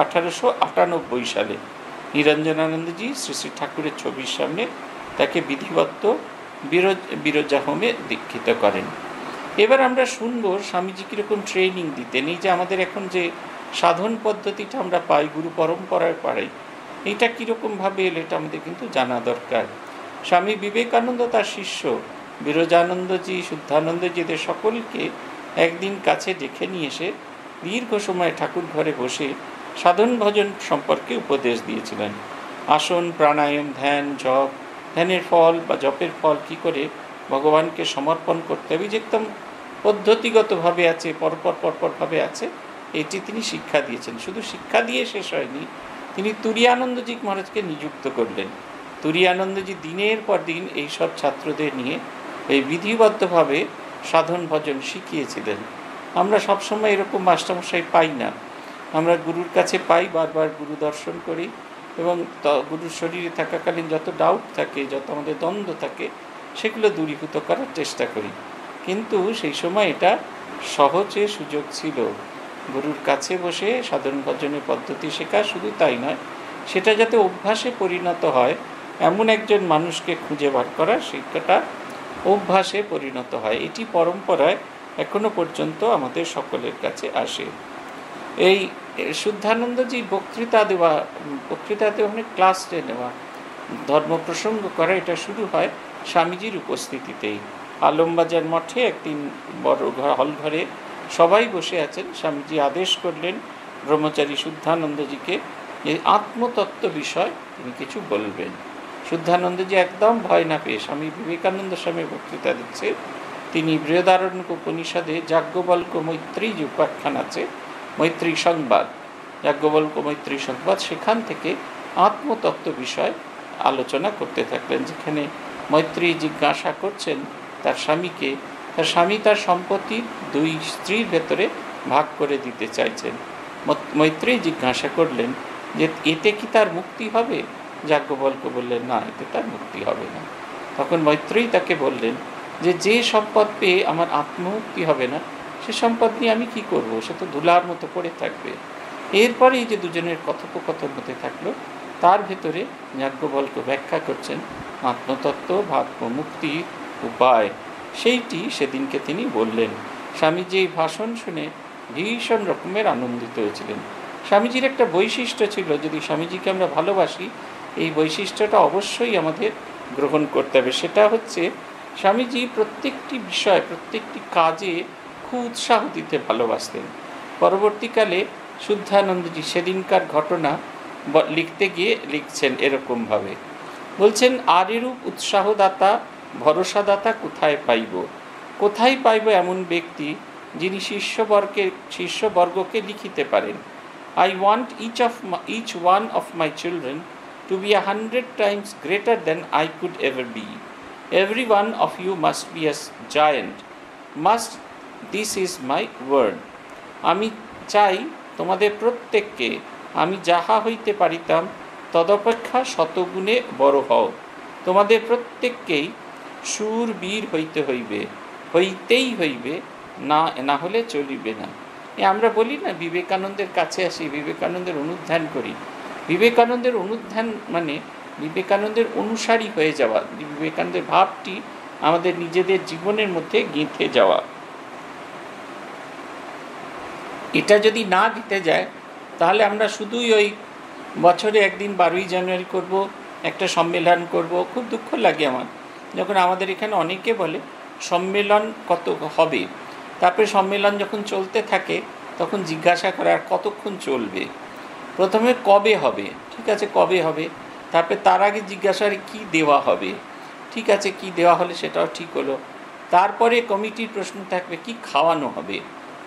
1898 সালে। নিরঞ্জনানন্দজি শ্রী শ্রী ঠাকুরের ছবির সামনে তাকে বিধিবদ্ধ বিরজা হোমে দীক্ষিত করেন। এবার আমরা শুনব স্বামীজি কীরকম ট্রেনিং দিতেন। এই যে আমাদের এখন যে সাধন পদ্ধতিটা আমরা পাই, গুরু পরম্পরায় পাই, এইটা কীরকমভাবে এলো এটা আমাদের কিন্তু জানা দরকার। স্বামী বিবেকানন্দ তার শিষ্য বিরজানন্দজি, শুদ্ধানন্দজি এদের সকলকে একদিন কাছে ডেকে নিয়ে এসে দীর্ঘ সময় ঠাকুর ঘরে বসে সাধন ভজন সম্পর্কে উপদেশ দিয়েছিলেন। আসন, প্রাণায়াম, ধ্যান, জপ, ধ্যানের ফল বা জপের ফল কী করে ভগবানকে সমর্পণ করতে হবে, যে একদম পদ্ধতিগতভাবে আছে, পরপরভাবে আছে, এটি তিনি শিক্ষা দিয়েছেন। শুধু শিক্ষা দিয়ে শেষ হয়নি, তিনি তুরীয়ানন্দজি মহারাজকে নিযুক্ত করলেন। তুরীয়ানন্দজি দিনের পর দিন এইসব ছাত্রদের নিয়ে এই বিধিবদ্ধভাবে সাধন ভজন শিখিয়েছিলেন। আমরা সবসময় এরকম মাস্টারমশাই পাই না। আমরা গুরুর কাছে পাই, বারবার গুরু দর্শন করি এবং গুরুর শরীরে থাকাকালীন যত ডাউট থাকে, যত আমাদের দ্বন্দ্ব থাকে, সেগুলো দূরীভূত করার চেষ্টা করি। কিন্তু সেই সময় এটা সহজে সুযোগ ছিল গুরুর কাছে বসে সাধন ভজনের পদ্ধতি শেখা। শুধু তাই নয়, সেটা যাতে অভ্যাসে পরিণত হয় এমন একজন মানুষকে খুঁজে বার করা, শিক্ষাটা অভ্যাসে পরিণত হয়। এটি পরম্পরায় এখনো পর্যন্ত আমাদের সকলের কাছে আসে। এই শুদ্ধানন্দজির বক্তৃতা দেওয়া মানে ক্লাস নেওয়া, ধর্ম প্রসঙ্গ করা, এটা শুরু হয় স্বামীজির উপস্থিতিতেই। আলমবাজার মঠে একদিন বড় হল ঘরে সবাই বসে আছেন। স্বামীজি আদেশ করলেন ব্রহ্মচারী শুদ্ধানন্দজিকে যে আত্মতত্ত্ব বিষয় তিনি কিছু বলবেন। শুদ্ধানন্দজি একদম ভয় না পেয়ে স্বামী বিবেকানন্দের সামনে বক্তৃতা দিচ্ছে। তিনি বৃহদারণ্যক উপনিষদে যাজ্ঞবল্ক্য মৈত্রী যে উপাখ্যান আছে, মৈত্রী সংবাদ, যাজ্ঞবল্ক্য মৈত্রী সংবাদ, সেখান থেকে আত্মতত্ত্ব বিষয় আলোচনা করতে থাকলেন। যেখানে মৈত্রী জিজ্ঞাসা করছেন তার স্বামীকে, তার স্বামী তার সম্পত্তি 2 স্ত্রীর ভেতরে ভাগ করে দিতে চাইছেন। মৈত্রী জিজ্ঞাসা করলেন যে এতে কি তার মুক্তি হবে? যাজ্ঞবল্ক্য বললেন, না, এতে তার মুক্তি হবে না। তখন মৈত্রী তাকে বললেন যে সম্পদ পেয়ে আমার আত্মমুক্তি হবে না, সে সম্পদ নিয়ে আমি কি করব? সে তো ধুলার মতো পড়ে থাকবে। এরপরে এই যে দুজনের কথোপকথন হতে থাকলো, তার ভেতরে যাজ্ঞবল্ক্য ব্যাখ্যা করছেন আত্মতত্ত্ব, ভাগ্য মুক্তির উপায়, সেইটি সেদিনকে তিনি বললেন। স্বামীজি এই ভাষণ শুনে ভীষণ রকমের আনন্দিত হয়েছিলেন। স্বামীজির একটা বৈশিষ্ট্য ছিল, যদি স্বামীজিকে আমরা ভালোবাসি, এই বৈশিষ্ট্যটা অবশ্যই আমাদের গ্রহণ করতে হবে। সেটা হচ্ছে স্বামীজি প্রত্যেকটি বিষয়, প্রত্যেকটি কাজে খুব উৎসাহ দিতে ভালোবাসতেন। পরবর্তীকালে শুদ্ধানন্দজি সেদিনকার ঘটনা লিখতে গিয়ে লিখছেন এরকমভাবে, বলছেন, আর এরূপ উৎসাহদাতা, ভরসাদাতা কোথায় পাইব এমন ব্যক্তি যিনি শিষ্যবর্গকে লিখিতে পারেন, I want each one of my children to be 100 times greater than I could ever be. Every one of you must be a giant. This is my word. আমি চাই তোমাদের প্রত্যেককে আমি যাহা হইতে পারিতাম তদপেক্ষা শতগুণে বড় হও। তোমাদের প্রত্যেককেই শূরবীর হইতেই হইবে, না হলে চলিবে না। আমরা বলি না, বিবেকানন্দের কাছে আসি, বিবেকানন্দের অনুধ্যান করি। বিবেকানন্দের অনুধ্যান মানে বিবেকানন্দের অনুসারী হয়ে যাওয়া, বিবেকানন্দের ভাবটি আমাদের নিজেদের জীবনের মধ্যে গেঁথে যাওয়া। এটা যদি না গেঁথে যায়, তাহলে আমরা শুধুই ওই বছরে একদিন 12ই জানুয়ারি করব, একটা সম্মেলন করব। খুব দুঃখ লাগে আমার যখন আমাদের এখানে অনেকে বলে সম্মেলন কত হবে, তারপরে সম্মেলন যখন চলতে থাকে তখন জিজ্ঞাসা করে আর কতক্ষণ চলবে। প্রথমে কবে হবে, ঠিক আছে কবে হবে, তারপরে তার আগে জিজ্ঞাসা কী দেওয়া হবে, ঠিক আছে কি দেওয়া হলে সেটাও ঠিক হলো। তারপরে কমিটির প্রশ্ন থাকবে কি খাওয়ানো হবে,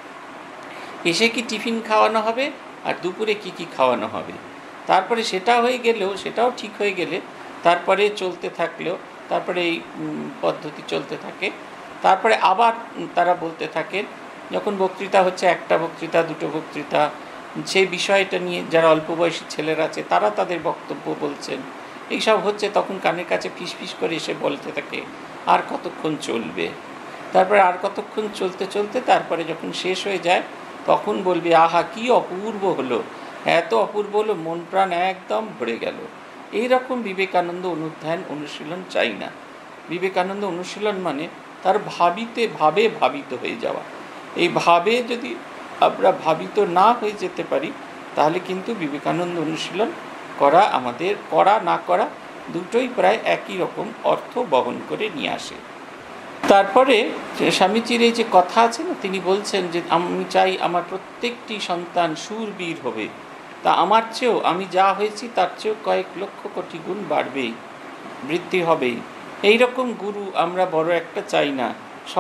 এসে কি টিফিন খাওয়ানো হবে আর দুপুরে কি কি খাওয়ানো হবে। তারপরে সেটা হয়ে গেলেও, সেটাও ঠিক হয়ে গেলে তারপরে চলতে থাকলেও, তারপরে এই পদ্ধতি চলতে থাকে। তারপরে আবার তারা বলতে থাকেন, যখন বক্তৃতা হচ্ছে, একটা বক্তৃতা দুটো বক্তৃতা, সেই বিষয়টা নিয়ে যারা অল্প বয়সী ছেলেরা আছে তারা তাদের বক্তব্য বলছেন, এইসব হচ্ছে, তখন কানের কাছে ফিস ফিস করে এসে বলতে থাকে আর কতক্ষণ চলবে। তারপরে আর কতক্ষণ চলতে চলতে তারপরে যখন শেষ হয়ে যায় তখন বলবে আহা কি অপূর্ব হলো, এত অপূর্ব হলো, মন প্রাণ একদম ভরে গেল। এইরকম বিবেকানন্দ অনুধ্যান অনুশীলন চাই না। বিবেকানন্দ অনুশীলন মানে তার ভাবে ভাবিত হয়ে যাওয়া। এই ভাবে যদি আমরা ভাবিত না হয়ে যেতে পারি তাহলে কিন্তু বিবেকানন্দ অনুশীলন করা, আমাদের করা না করা দুটোই প্রায় একই রকম অর্থ বহন করে নিয়ে আসে। তারপরে স্বামীজির এই যে কথা আছে না, তিনি বলছেন যে আমি চাই আমার প্রত্যেকটি সন্তান শূরবীর হবে, তা আমার চেয়েও, আমি যা হয়েছি তার চেয়েও কয়েক লক্ষ কোটি গুণ বাড়বেই, বৃদ্ধি হবেই। এইরকম গুরু আমরা বড় একটা চাই না।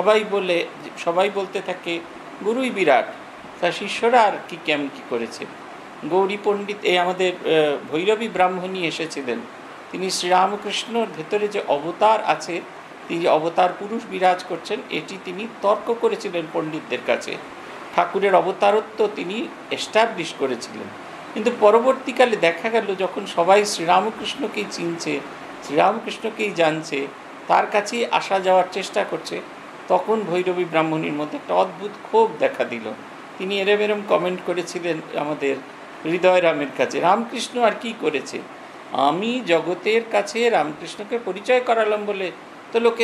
সবাই বলতে থাকে গুরুই বিরাট, তার শিষ্যরা আর কি কেমন কী করেছে। গৌরী পণ্ডিত, এই আমাদের ভৈরবী ব্রাহ্মণী এসেছিলেন, তিনি শ্রীরামকৃষ্ণর ভেতরে যে অবতার আছে, তিনি যে অবতার পুরুষ বিরাজ করছেন, এটি তিনি তর্ক করেছিলেন পণ্ডিতদের কাছে। ঠাকুরের অবতারত্ব তিনি এস্টাবলিশ করেছিলেন। কিন্তু পরবর্তীকালে দেখা গেল যখন সবাই শ্রীরামকৃষ্ণকেই চিনছে, শ্রীরামকৃষ্ণকেই জানছে, তার কাছেই আসা যাওয়ার চেষ্টা করছে, তখন ভৈরবী ব্রাহ্মণীর মধ্যে একটা অদ্ভুত ক্ষোভ দেখা দিল। তিনি এরম কমেন্ট করেছিলেন আমাদের হৃদয়রামের কাছে, রামকৃষ্ণ আর কি করেছে, আমি জগতের কাছে রামকৃষ্ণকে পরিচয় করালাম বলে তো লোকে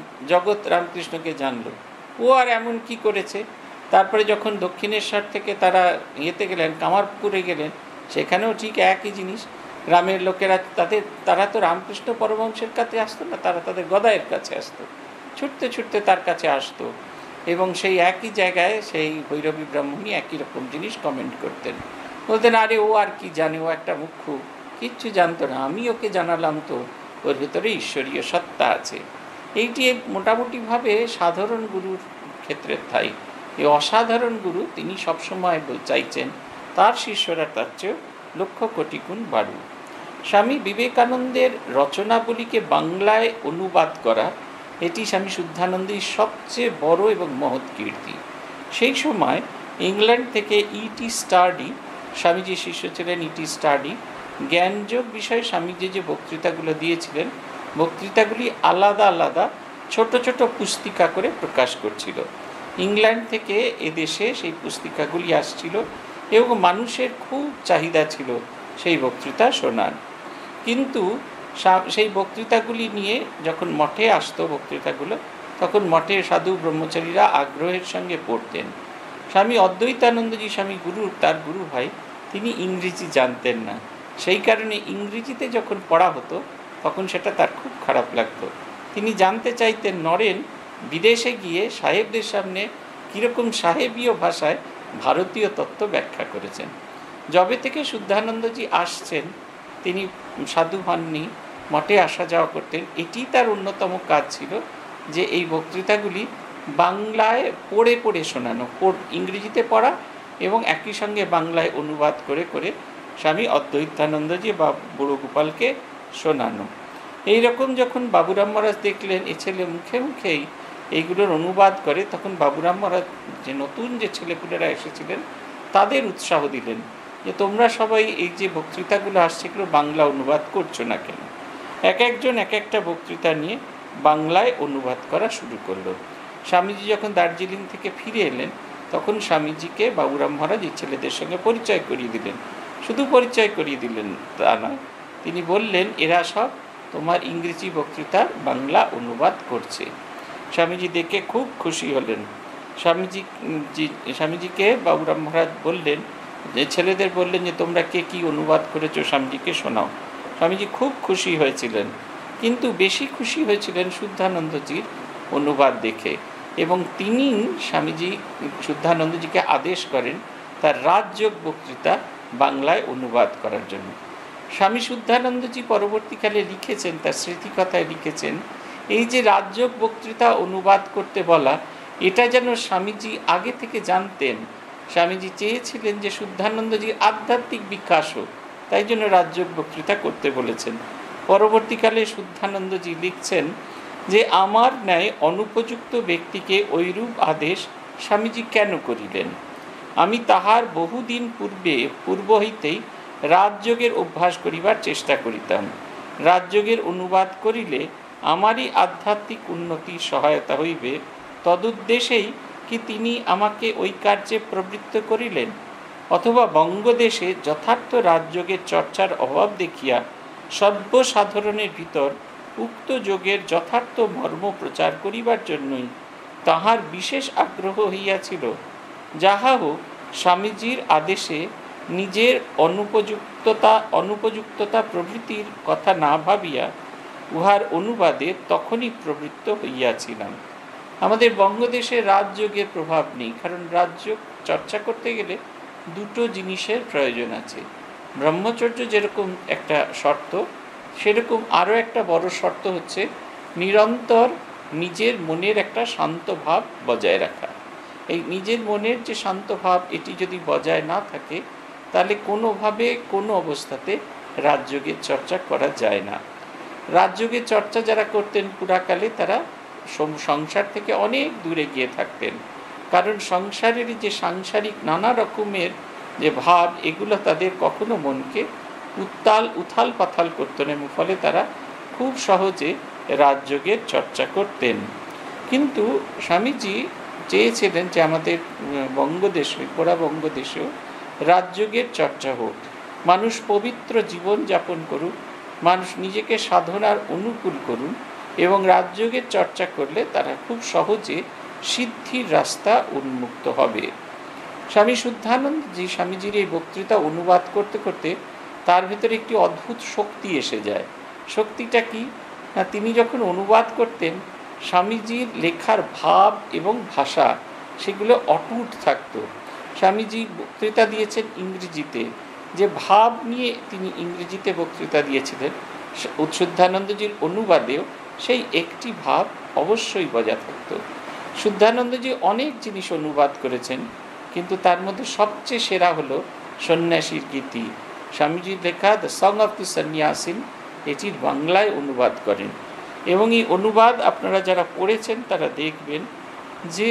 জগৎ রামকৃষ্ণকে জানলো, ও আর এমন কি করেছে। তারপরে যখন দক্ষিণেশ্বর থেকে তারা ইয়েতে গেলেন, কামারপুকুরে গেলেন, সেখানেও ঠিক একই জিনিস। গ্রামের লোকেরা তারা তো রামকৃষ্ণ পরমহংসের কাছে আসতো না, তারা তাদের গদায়ের কাছে আসতো, ছুটতে ছুটতে তার কাছে আসতো, এবং সেই একই জায়গায় সেই ভৈরবী ব্রাহ্মণী একই রকম জিনিস কমেন্ট করতেন, বলতেন আরে ও আর কি জানে, ও একটা মুখ্য, কিচ্ছু জানতো না, আমি ওকে জানালাম তো ওর ভেতরে ঈশ্বরীয় সত্তা আছে। এইটি মোটামুটিভাবে সাধারণ গুরুর ক্ষেত্রে তাই। এই অসাধারণ গুরু তিনি সবসময় চাইছেন তার শিষ্যরা তার চেয়েও লক্ষ কোটি গুণ বাড়ুক। স্বামী বিবেকানন্দের রচনাবলীকে বাংলায় অনুবাদ করা, এটি স্বামী শুদ্ধানন্দের সবচেয়ে বড় এবং মহৎ কীর্তি। সেই সময় ইংল্যান্ড থেকে ইটি স্টার্ডি, স্বামীজির শিষ্য ছিলেন ইটি স্টার্ডি, জ্ঞানযোগ বিষয়ে স্বামীজি যে বক্তৃতাগুলো দিয়েছিলেন, বক্তৃতাগুলি আলাদা আলাদা ছোট ছোট পুস্তিকা করে প্রকাশ করছিল। ইংল্যান্ড থেকে এদেশে সেই পুস্তিকাগুলি আসছিল এবং মানুষের খুব চাহিদা ছিল সেই বক্তৃতা শোনার। কিন্তু সেই বক্তৃতাগুলি নিয়ে যখন মঠে আসতো বক্তৃতাগুলো, তখন মঠের সাধু ব্রহ্মচারীরা আগ্রহের সঙ্গে পড়তেন। স্বামী অদ্বৈতানন্দজি, স্বামী তার গুরু ভাই, তিনি ইংরেজি জানতেন না, সেই কারণে ইংরেজিতে যখন পড়া হতো তখন সেটা তার খুব খারাপ লাগতো। তিনি জানতে চাইতেন নরেন বিদেশে গিয়ে সাহেবদের সামনে কীরকম সাহেবীয় ভাষায় ভারতীয় তত্ত্ব ব্যাখ্যা করেছেন। যবে থেকে শুদ্ধানন্দজি আসছেন, তিনি সাধু হননি, মঠে আসা যাওয়া করতেন, এটি তার অন্যতম কাজ ছিল যে এই বক্তৃতাগুলি বাংলায় পড়ে পড়ে শোনানো, ইংরেজিতে পড়া এবং একই সঙ্গে বাংলায় অনুবাদ করে করে স্বামী অদ্বৈতানন্দজি বা বুড়ো গোপালকে শোনানো। এইরকম যখন বাবুরাম মহারাজ দেখলেন এ ছেলে মুখে মুখেই এইগুলোর অনুবাদ করে, তখন বাবুরাম মহারাজ যে নতুন যে ছেলেপুলেরা এসেছিলেন তাদের উৎসাহ দিলেন যে তোমরা সবাই এই যে বক্তৃতাগুলো আসছে এগুলো বাংলা অনুবাদ করছো না কেন। এক একজন এক একটা বক্তৃতা নিয়ে বাংলায় অনুবাদ করা শুরু করলো। স্বামীজি যখন দার্জিলিং থেকে ফিরে এলেন তখন স্বামীজিকে বাবুরাম মহারাজ এই ছেলেদের সঙ্গে পরিচয় করিয়ে দিলেন। শুধু পরিচয় করিয়ে দিলেন তা নয়, তিনি বললেন এরা সব তোমার ইংরেজি বক্তৃতার বাংলা অনুবাদ করছে। স্বামীজি দেখে খুব খুশি হলেন। স্বামীজিকে বাবুরাম মহারাজ বললেন, যে ছেলেদের বললেন যে তোমরা কে কী অনুবাদ করেছো স্বামীজিকে শোনাও। স্বামীজি খুব খুশি হয়েছিলেন, কিন্তু বেশি খুশি হয়েছিলেন শুদ্ধানন্দজির অনুবাদ দেখে। এবং তিনি স্বামীজি শুদ্ধানন্দজিকে আদেশ করেন তার রাজযোগ বক্তৃতা বাংলায় অনুবাদ করার জন্য। স্বামী শুদ্ধানন্দজি পরবর্তীকালে লিখেছেন, তার স্মৃতিকথায় লিখেছেন, এই যে রাজযোগ বক্তৃতা অনুবাদ করতে বলা, এটা যেন স্বামীজি আগে থেকে জানতেন। স্বামীজি চেয়েছিলেন যে শুদ্ধানন্দজির আধ্যাত্মিক বিকাশ হোক, তাই জন্য রাজযোগ বক্তৃতা করতে বলেছেন। পরবর্তীকালে শুদ্ধানন্দজি লিখছেন যে আমার ন্যায় অনুপযুক্ত ব্যক্তিকে ঐরূপ আদেশ স্বামীজি কেন করিলেন? আমি তাহার বহুদিন পূর্ব হইতেই রাজযোগের অভ্যাস করিবার চেষ্টা করিতাম। রাজযোগের অনুবাদ করিলে আমারই আধ্যাত্মিক উন্নতির সহায়তা হইবে, তদুদ্দেশেই কি তিনি আমাকে ওই কার্যে প্রবৃত্ত করিলেন? অথবা বঙ্গদেশে যথার্থ রাজযোগের চর্চার অভাব দেখিয়া সর্বসাধারণের ভিতর উক্ত যোগের যথার্থ মর্ম প্রচার করিবার জন্যই তাহার বিশেষ আগ্রহ হইয়াছিল। যাহা হোক, স্বামীজির আদেশে নিজের অনুপযুক্ততা প্রভৃতির কথা না ভাবিয়া উহার অনুবাদে তখনই প্রবৃত্ত হইয়াছিলাম। আমাদের বঙ্গদেশে রাজযোগের প্রভাব নেই, কারণ রাজযোগ চর্চা করতে গেলে দুটো জিনিসের প্রয়োজন আছে। ব্রহ্মচর্য যেরকম একটা শর্ত, সেরকম আরও একটা বড় শর্ত হচ্ছে নিরন্তর নিজের মনের একটা শান্ত ভাব বজায় রাখা। এই নিজের মনের যে শান্ত ভাব, এটি যদি বজায় না থাকে তাহলে কোনোভাবে কোনো অবস্থাতে রাজযোগের চর্চা করা যায় না। রাজযোগের চর্চা যারা করতেন পুরাকালে, তারা সংসার থেকে অনেক দূরে গিয়ে থাকতেন, কারণ সংসারের যে সাংসারিক নানা রকমের যে ভাব, এগুলো তাদের কখনো মনকে উথাল পাথাল করতো না, এবং ফলে তারা খুব সহজে রাজযোগের চর্চা করতেন। কিন্তু স্বামীজি চেয়েছিলেন যে আমাদের বঙ্গদেশে, পুরা বঙ্গদেশেও রাজযোগের চর্চা হোক, মানুষ পবিত্র জীবন যাপন করুক, মানুষ নিজেকে সাধনার অনুকূল করুন, এবং রাজযোগের চর্চা করলে তারা খুব সহজে সিদ্ধির রাস্তা উন্মুক্ত হবে। স্বামী শুদ্ধানন্দজি স্বামীজির এই বক্তৃতা অনুবাদ করতে করতে তার ভেতরে একটি অদ্ভুত শক্তি এসে যায়। শক্তিটা কি না, তিনি যখন অনুবাদ করতেন, স্বামীজির লেখার ভাব এবং ভাষা সেগুলো অটুট থাকতো। স্বামীজি বক্তৃতা দিয়েছেন ইংরেজিতে, যে ভাব নিয়ে তিনি ইংরেজিতে বক্তৃতা দিয়েছিলেন, শুদ্ধানন্দজির অনুবাদেও সেই একটি ভাব অবশ্যই বজায় থাকত। শুদ্ধানন্দজি অনেক জিনিস অনুবাদ করেছেন, কিন্তু তার মধ্যে সবচেয়ে সেরা হলো সন্ন্যাসীর গীতি। স্বামীজির লেখা the song of the sannyasin, এটির বাংলায় অনুবাদ করেন, এবং এই অনুবাদ আপনারা যারা পড়েছেন তারা দেখবেন যে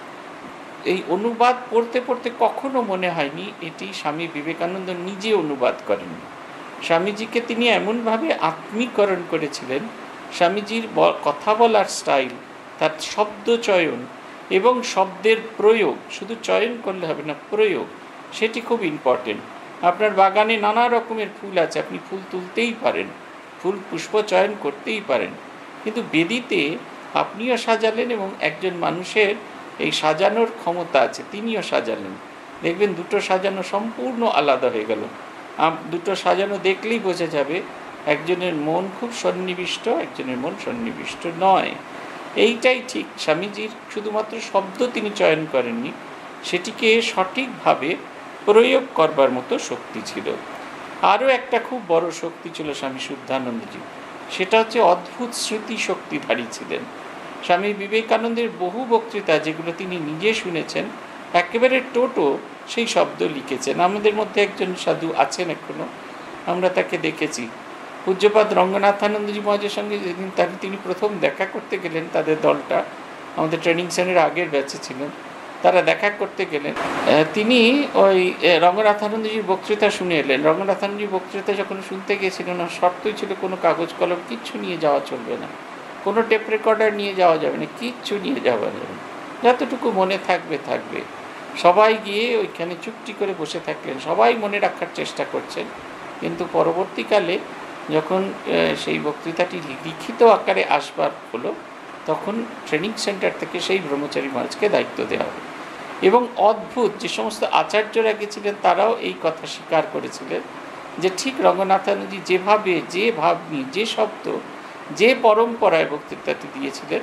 এই অনুবাদ পড়তে পড়তে কখনো মনে হয়নি এটি স্বামী বিবেকানন্দ নিজে অনুবাদ করেন। স্বামীজিকে তিনি এমনভাবে আত্মীকরণ করেছিলেন, স্বামীজির কথা বলার স্টাইল, তার শব্দ চয়ন এবং শব্দের প্রয়োগ, শুধু চয়ন করলে হবে না, প্রয়োগ, সেটি খুব ইম্পর্টেন্ট। আপনার বাগানে নানা রকমের ফুল আছে, আপনি ফুল তুলতেই পারেন, ফুল পুষ্প চয়ন করতেই পারেন, কিন্তু বেদিতে আপনিও সাজালেন এবং একজন মানুষের এই সাজানোর ক্ষমতা আছে, তিনিও সাজালেন, দেখবেন দুটো সাজানো সম্পূর্ণ আলাদা হয়ে গেল। দুটো সাজানো দেখলেই বোঝা যাবে একজনের মন খুব সন্নিবিষ্ট, একজনের মন সন্নিবিষ্ট নয়। এইটাই ঠিক, স্বামীজির শুধুমাত্র শব্দ তিনি চয়ন করেননি, সেটিকে সঠিকভাবে প্রয়োগ করবার মতো শক্তি ছিল। আরও একটা খুব বড় শক্তি ছিল স্বামী শুদ্ধানন্দজি, সেটা হচ্ছে অদ্ভুত স্মৃতি শক্তিধারী ছিলেন। স্বামী বিবেকানন্দের বহু বক্তৃতা যেগুলো তিনি নিজে শুনেছেন, একেবারে টোটো সেই শব্দ লিখেছেন। আমাদের মধ্যে একজন সাধু আছেন এখনো, আমরা তাকে দেখেছি, পূজ্যপাদ রঙ্গনাথানন্দজি মহারাজের সঙ্গে যেদিন তিনি প্রথম দেখা করতে গেলেন, তাদের দলটা আমাদের ট্রেনিং সেন্টারের আগের ব্যাচে ছিলেন, তারা দেখা করতে গেলেন, তিনি ওই রঙ্গনাথানন্দজির বক্তৃতা শুনে এলেন। রঙ্গনাথানন্দজির বক্তৃতা যখন শুনতে গিয়েছিলেন, ওনার শর্তই ছিল কোনো কাগজ কলম কিচ্ছু নিয়ে যাওয়া চলবে না, কোনো টেপ রেকর্ডার নিয়ে যাওয়া যাবে না, কিচ্ছু নিয়ে যাওয়া যাবে না, যতটুকু মনে থাকবে থাকবে। সবাই গিয়ে ওইখানে চুপটি করে বসে থাকলেন, সবাই মনে রাখার চেষ্টা করছেন। কিন্তু পরবর্তীকালে যখন সেই বক্তৃতাটি লিখিত আকারে আসবার হলো, তখন ট্রেনিং সেন্টার থেকে সেই ব্রহ্মচারী মহারাজকে দায়িত্ব দেওয়া হবে। এবং অদ্ভুত, যে সমস্ত আচার্যরা গেছিলেন তারাও এই কথা স্বীকার করেছিলেন যে ঠিক রঙ্গনাথানন্দজি যেভাবে, যে ভাব নিয়ে, যে শব্দ, যে পরম্পরায় বক্তৃতাটি দিয়েছিলেন,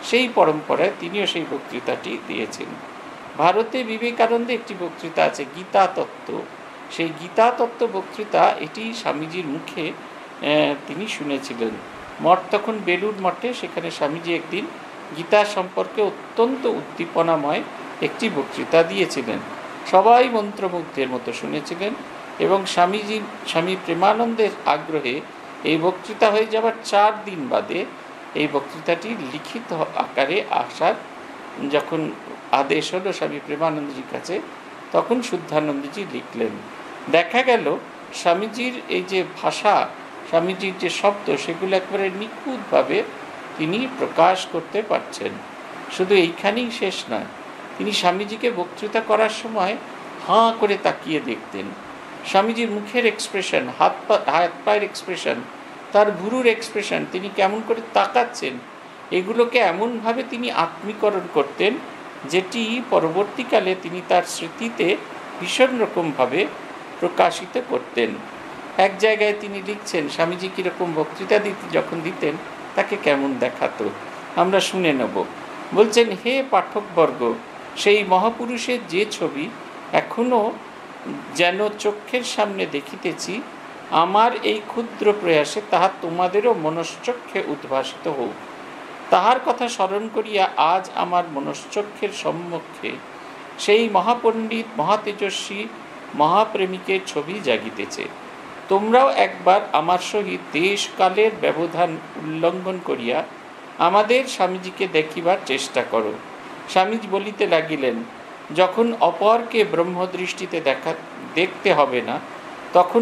সেই পরম্পরায় তিনিও সেই বক্তৃতাটি দিয়েছেন। ভারতে বিবেকানন্দে একটি বক্তৃতা আছে গীতা তত্ত্ব। সেই গীতা তত্ত্ব বক্তৃতা এটি স্বামীজির মুখে তিনি শুনেছিলেন। মঠ তখন বেলুড় মঠে, সেখানে স্বামীজি একদিন গীতা সম্পর্কে অত্যন্ত উদ্দীপনাময় একটি বক্তৃতা দিয়েছিলেন। সবাই মন্ত্রমুগ্ধের মতো শুনেছিলেন এবং স্বামী প্রেমানন্দের আগ্রহে এই বক্তৃতা হয়ে যাবার 4 দিন বাদে এই বক্তৃতাটি লিখিত আকারে আসার যখন আদেশ হলো স্বামী প্রেমানন্দজির কাছে, তখন শুদ্ধানন্দজি লিখলেন। দেখা গেল স্বামীজির এই যে ভাষা, স্বামীজির যে শব্দ, সেগুলো একবারে নিখুঁতভাবে তিনি প্রকাশ করতে পারছেন। শুধু এইখানেই শেষ নয়, তিনি স্বামীজিকে বক্তৃতা করার সময় হাঁ করে তাকিয়ে দেখতেন। স্বামীজির মুখের এক্সপ্রেশন, হাত পায়ের এক্সপ্রেশন, তার ভুরুর এক্সপ্রেশন, তিনি কেমন করে তাকাচ্ছেন, এগুলোকে এমনভাবে তিনি আত্মীকরণ করতেন যেটি পরবর্তীকালে তিনি তার স্মৃতিতে ভীষণ রকমভাবে প্রকাশিত করতেন। এক জায়গায় তিনি লিখছেন স্বামীজি কীরকম বক্তৃতা যখন দিতেন তাকে কেমন দেখাতো, আমরা শুনে নেব। বলছেন, হে পাঠকবর্গ, সেই মহাপুরুষের যে ছবি এখনও যেন চক্ষের সামনে দেখিতেছি, আমার এই ক্ষুদ্র প্রয়াসে তাহা তোমাদেরও মনশ্চক্ষে উদ্ভাসিত হোক। তাহার কথা স্মরণ করিয়া আজ আমার মনশ্চক্ষের সম্মুখে সেই মহাপণ্ডিত, মহাতেজস্বী, মহাপ্রেমিকের ছবি জাগিতেছে। তোমরাও একবার আমার সহিত দেশকালের ব্যবধান উল্লঙ্ঘন করিয়া আমাদের স্বামীজিকে দেখিবার চেষ্টা করো। স্বামীজি বলিতে লাগিলেন, যখন অপরকে ব্রহ্মদৃষ্টিতে দেখতে হবে না, তখন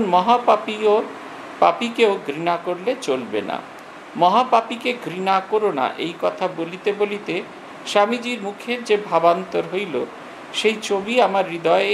পাপীকেও ঘৃণা করলে চলবে না। মহাপাপীকে ঘৃণা করো না, এই কথা বলিতে বলিতে স্বামীজির মুখের যে ভাবান্তর হইল, সেই ছবি আমার হৃদয়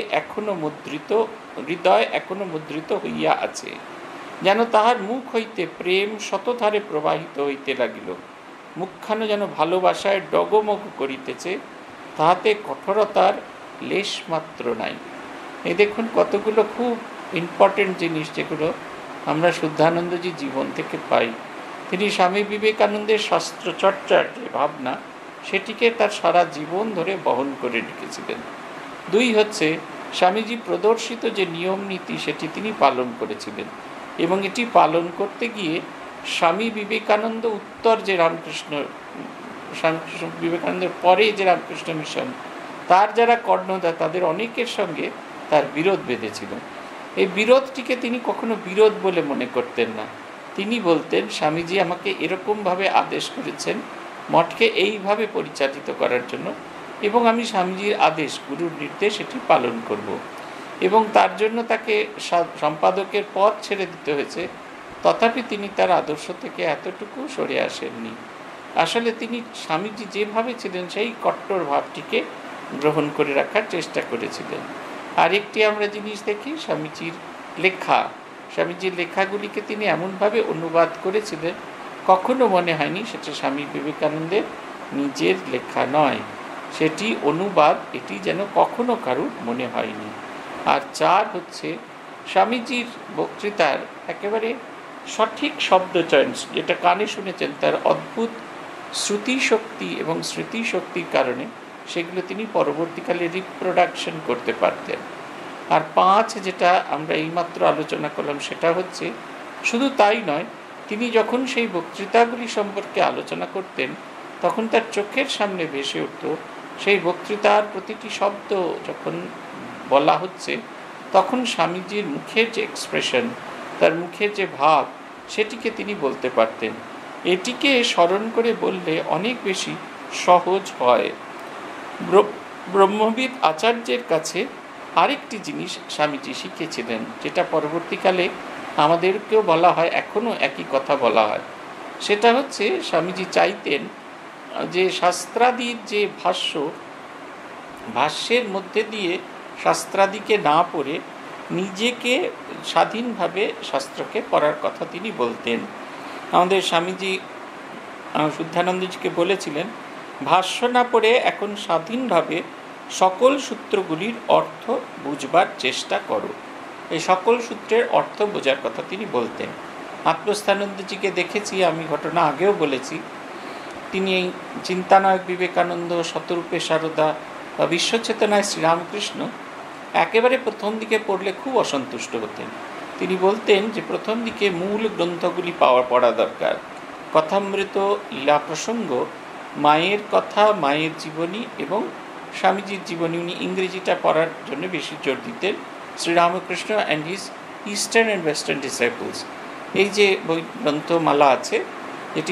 এখনো মুদ্রিত হইয়া আছে। যেন তাহার মুখ হইতে প্রেম শতধারে প্রবাহিত হইতে লাগিল। মুখখানো যেন ভালোবাসায় ডগমগ করিতেছে, তাহাতে কঠোরতার লেশমাত্র নাই। এই দেখুন কতগুলো খুব ইম্পর্টেন্ট জিনিস যেগুলো আমরা শুদ্ধানন্দজি জীবন থেকে পাই। তিনি স্বামী বিবেকানন্দের শাস্ত্রচর্চার যে ভাবনা, সেটিকে তার সারা জীবন ধরে বহন করে রেখেছিলেন। 2 হচ্ছে স্বামীজি প্রদর্শিত যে নিয়ম নীতি, সেটি তিনি পালন করেছিলেন এবং এটি পালন করতে গিয়ে স্বামী বিবেকানন্দ উত্তর যে স্বামীকৃষ্ণ বিবেকানন্দের পরে যে রামকৃষ্ণ মিশন, তার যারা কর্ণধার, তাদের অনেকের সঙ্গে তার বিরোধ বেঁধেছিল। এই বিরোধটিকে তিনি কখনো বিরোধ বলে মনে করতেন না। তিনি বলতেন, স্বামীজি আমাকে এরকমভাবে আদেশ করেছেন মঠকে এইভাবে পরিচালিত করার জন্য, এবং আমি স্বামীজির আদেশ, গুরুর নির্দেশ এটি পালন করব। এবং তার জন্য তাকে সম্পাদকের পদ ছেড়ে দিতে হয়েছে, তথাপি তিনি তার আদর্শ থেকে এতটুকু সরে আসেননি। আসলে তিনি স্বামীজি যেভাবে ছিলেন সেই কট্টর ভাবটিকে গ্রহণ করে রাখার চেষ্টা করেছিলেন। আরেকটি আমরা জিনিস দেখি, স্বামীজির লেখাগুলিকে তিনি এমনভাবে অনুবাদ করেছিলেন, কখনো মনে হয়নি সেটা স্বামী বিবেকানন্দের নিজের লেখা নয়, সেটি অনুবাদ, এটি যেন কখনো কারুর মনে হয়নি। আর 4 হচ্ছে স্বামীজির বক্তৃতার একেবারে সঠিক শব্দচয়ন, যেটা কানে শুনেছেন, তার অদ্ভুত শ্রুতিশক্তি এবং স্মৃতিশক্তির কারণে সেগুলো তিনি পরবর্তীকালে রিপ্রোডাকশন করতে পারতেন। আর 5 যেটা আমরা এইমাত্র আলোচনা করলাম, সেটা হচ্ছে শুধু তাই নয়, তিনি যখন সেই বক্তৃতাগুলি সম্পর্কে আলোচনা করতেন, তখন তার চোখের সামনে ভেসে উঠত সেই বক্তৃতার প্রতিটি শব্দ যখন বলা হচ্ছে, তখন স্বামীজির মুখের যে এক্সপ্রেশন, তার মুখের যে ভাব, সেটিকে তিনি বলতে পারতেন। এটিকে স্মরণ করে বললে অনেক বেশি সহজ হয়। ব্রহ্মবিদ আচার্যের কাছে আরেকটি জিনিস স্বামীজি শিখেছিলেন, যেটা পরবর্তীকালে আমাদেরকেও বলা হয়, এখনও একই কথা বলা হয়। সেটা হচ্ছে স্বামীজি চাইতেন যে শাস্ত্রাদির যে ভাষ্যের মধ্যে দিয়ে শাস্ত্রাদিকে না পড়ে নিজেকে স্বাধীনভাবে শাস্ত্রকে পড়ার কথা তিনি বলতেন। আমাদের স্বামীজি শুদ্ধানন্দজিকে বলেছিলেন, ভাষ্য না পড়ে এখন স্বাধীনভাবে সকল সূত্রগুলির অর্থ বুঝবার চেষ্টা করো। এই সকল সূত্রের অর্থ বোঝার কথা তিনি বলতেন। আত্মস্থানন্দজিকে দেখেছি, আমি ঘটনা আগেও বলেছি, তিনি এই চিন্তানায়ক বিবেকানন্দ, শতরূপে সারদা বা বিশ্বচেতনায় শ্রীরামকৃষ্ণ একেবারে প্রথম দিকে পড়লে খুব অসন্তুষ্ট হতেন। তিনি বলতেন যে প্রথম দিকে মূল গ্রন্থগুলি পড়া দরকার। কথামৃত, লীলা প্রসঙ্গ, মায়ের কথা, মায়ের জীবনী এবং স্বামীজির জীবনী, উনি ইংরেজিটা পড়ার জন্য বেশি জোর দিতেন। Sri Ramakrishna and his eastern and western disciples, এই যে বই গ্রন্থমালা আছে, এটি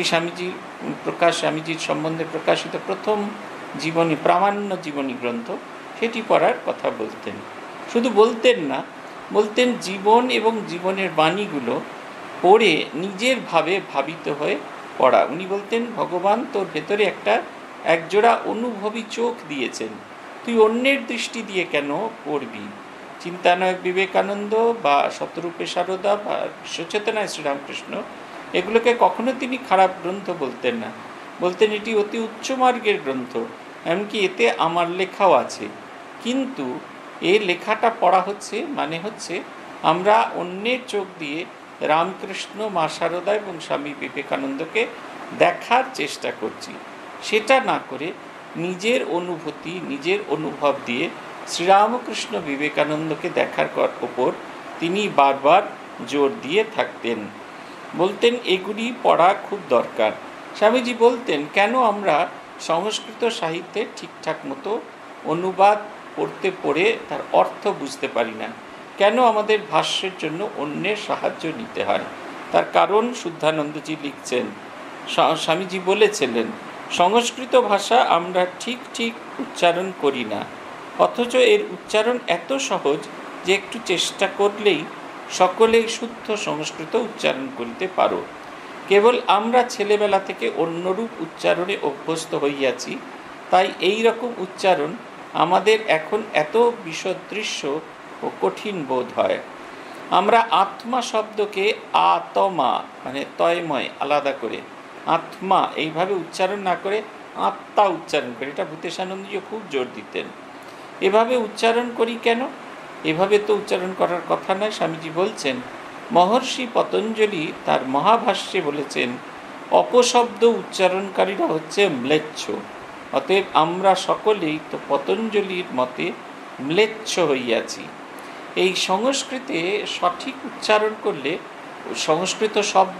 স্বামীজির সম্বন্ধে প্রকাশিত প্রথম জীবনী, প্রামাণ্য জীবনী গ্রন্থ, সেটি পড়ার কথা বলতেন। শুধু বলতেন না, বলতেন জীবন এবং জীবনের বাণীগুলো পড়ে নিজের ভাবে ভাবিত হয়ে পড়া। উনি বলতেন, ভগবান তোর ভেতরে একজোড়া অনুভবী চোখ দিয়েছেন, তুই অন্যের দৃষ্টি দিয়ে কেন পড়বি? চিন্তানায়ক বিবেকানন্দ বা শতরূপে সারদা বা বিশ্বচেতনায় শ্রীরামকৃষ্ণ, এগুলোকে কখনো তিনি খারাপ গ্রন্থ বলতেন না। বলতেন এটি অতি উচ্চ মার্গের গ্রন্থ, এমনকি এতে আমার লেখাও আছে। কিন্তু এই লেখাটা পড়া হচ্ছে আমরা অন্যের চোখ দিয়ে রামকৃষ্ণ, মা সারদা এবং স্বামী বিবেকানন্দকে দেখার চেষ্টা করছি। সেটা না করে নিজের অনুভূতি, নিজের অনুভব দিয়ে শ্রীরামকৃষ্ণ বিবেকানন্দকে দেখার ওপর তিনি বারবার জোর দিয়ে থাকতেন। বলতেন এগুলি পড়া খুব দরকার। স্বামীজি বলতেন, কেন আমরা সংস্কৃত সাহিত্যের ঠিকঠাক মতো অনুবাদ পড়ে তার অর্থ বুঝতে পারি না? কেন আমাদের ভাষ্যের জন্য অন্যের সাহায্য নিতে হয়? তার কারণ শুদ্ধানন্দজি লিখছেন, স্বামীজি বলেছিলেন, সংস্কৃত ভাষা আমরা ঠিক উচ্চারণ করি না, অথচ এর উচ্চারণ এত সহজ যে একটু চেষ্টা করলেই সকলেই শুদ্ধ সংস্কৃত উচ্চারণ করিতে পারো। কেবল আমরা ছেলেবেলা থেকে অন্যরূপ উচ্চারণে অভ্যস্ত হইয়াছি, তাই এই রকম উচ্চারণ আমাদের এখন এত বিসদৃশ্য ও কঠিন বোধ হয়। আমরা আত্মা শব্দকে আত্মা মানে তয়ময় আলাদা করে আত্মা এইভাবে উচ্চারণ না করে আত্মা উচ্চারণ করি। এটা ভূতেশানন্দজি খুব জোর দিতেন। এভাবে উচ্চারণ করি কেন? এভাবে তো উচ্চারণ করার কথা নয়। স্বামীজি বলছেন, মহর্ষি পতঞ্জলি তার মহাভাষ্যে বলেছেন, অপশব্দ উচ্চারণকারীরা হচ্ছে ম্লেচ্ছ। অতএব আমরা সকলেই তো পতঞ্জলির মতে ম্লেচ্ছ হইয়াছি। এই সংস্কৃতে সঠিক উচ্চারণ করলে সংস্কৃত শব্দ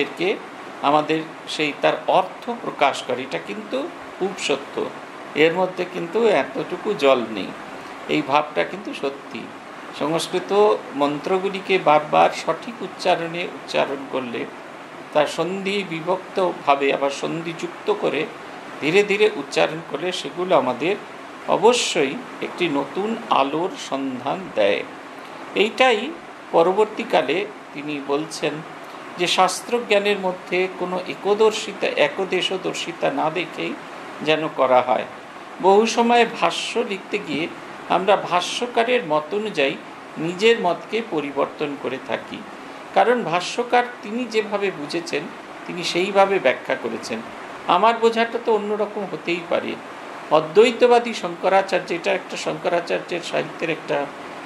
আমাদের সেই তার অর্থ প্রকাশ করে। এটা কিন্তু খুব সত্য, এর মধ্যে কিন্তু এতটুকু জল নেই, এই ভাবটা কিন্তু সত্যি। সংস্কৃত মন্ত্রগুলিকে বারবার সঠিক উচ্চারণে উচ্চারণ করলে, তার সন্ধি বিভক্তভাবে আবার সন্ধিযুক্ত করে ধীরে ধীরে উচ্চারণ করলে সেগুলো আমাদের অবশ্যই একটি নতুন আলোর সন্ধান দেয়। এইটাই পরবর্তীকালে তিনি বলছেন যে শাস্ত্রজ্ঞানের মধ্যে কোনো একদেশদর্শিতা না দেখেই যেন করা হয়। বহু সময় ভাষ্য লিখতে গিয়ে আমরা ভাষ্যকারের মত অনুযায়ী নিজের মতকে পরিবর্তন করে থাকি, কারণ ভাষ্যকার তিনি যেভাবে বুঝেছেন তিনি সেইভাবে ব্যাখ্যা করেছেন। আমার বোঝাটা তো অন্যরকম হতেই পারে। অদ্বৈতবাদী শঙ্করাচার্য, এটা একটা শঙ্করাচার্যের সাহিত্যের একটা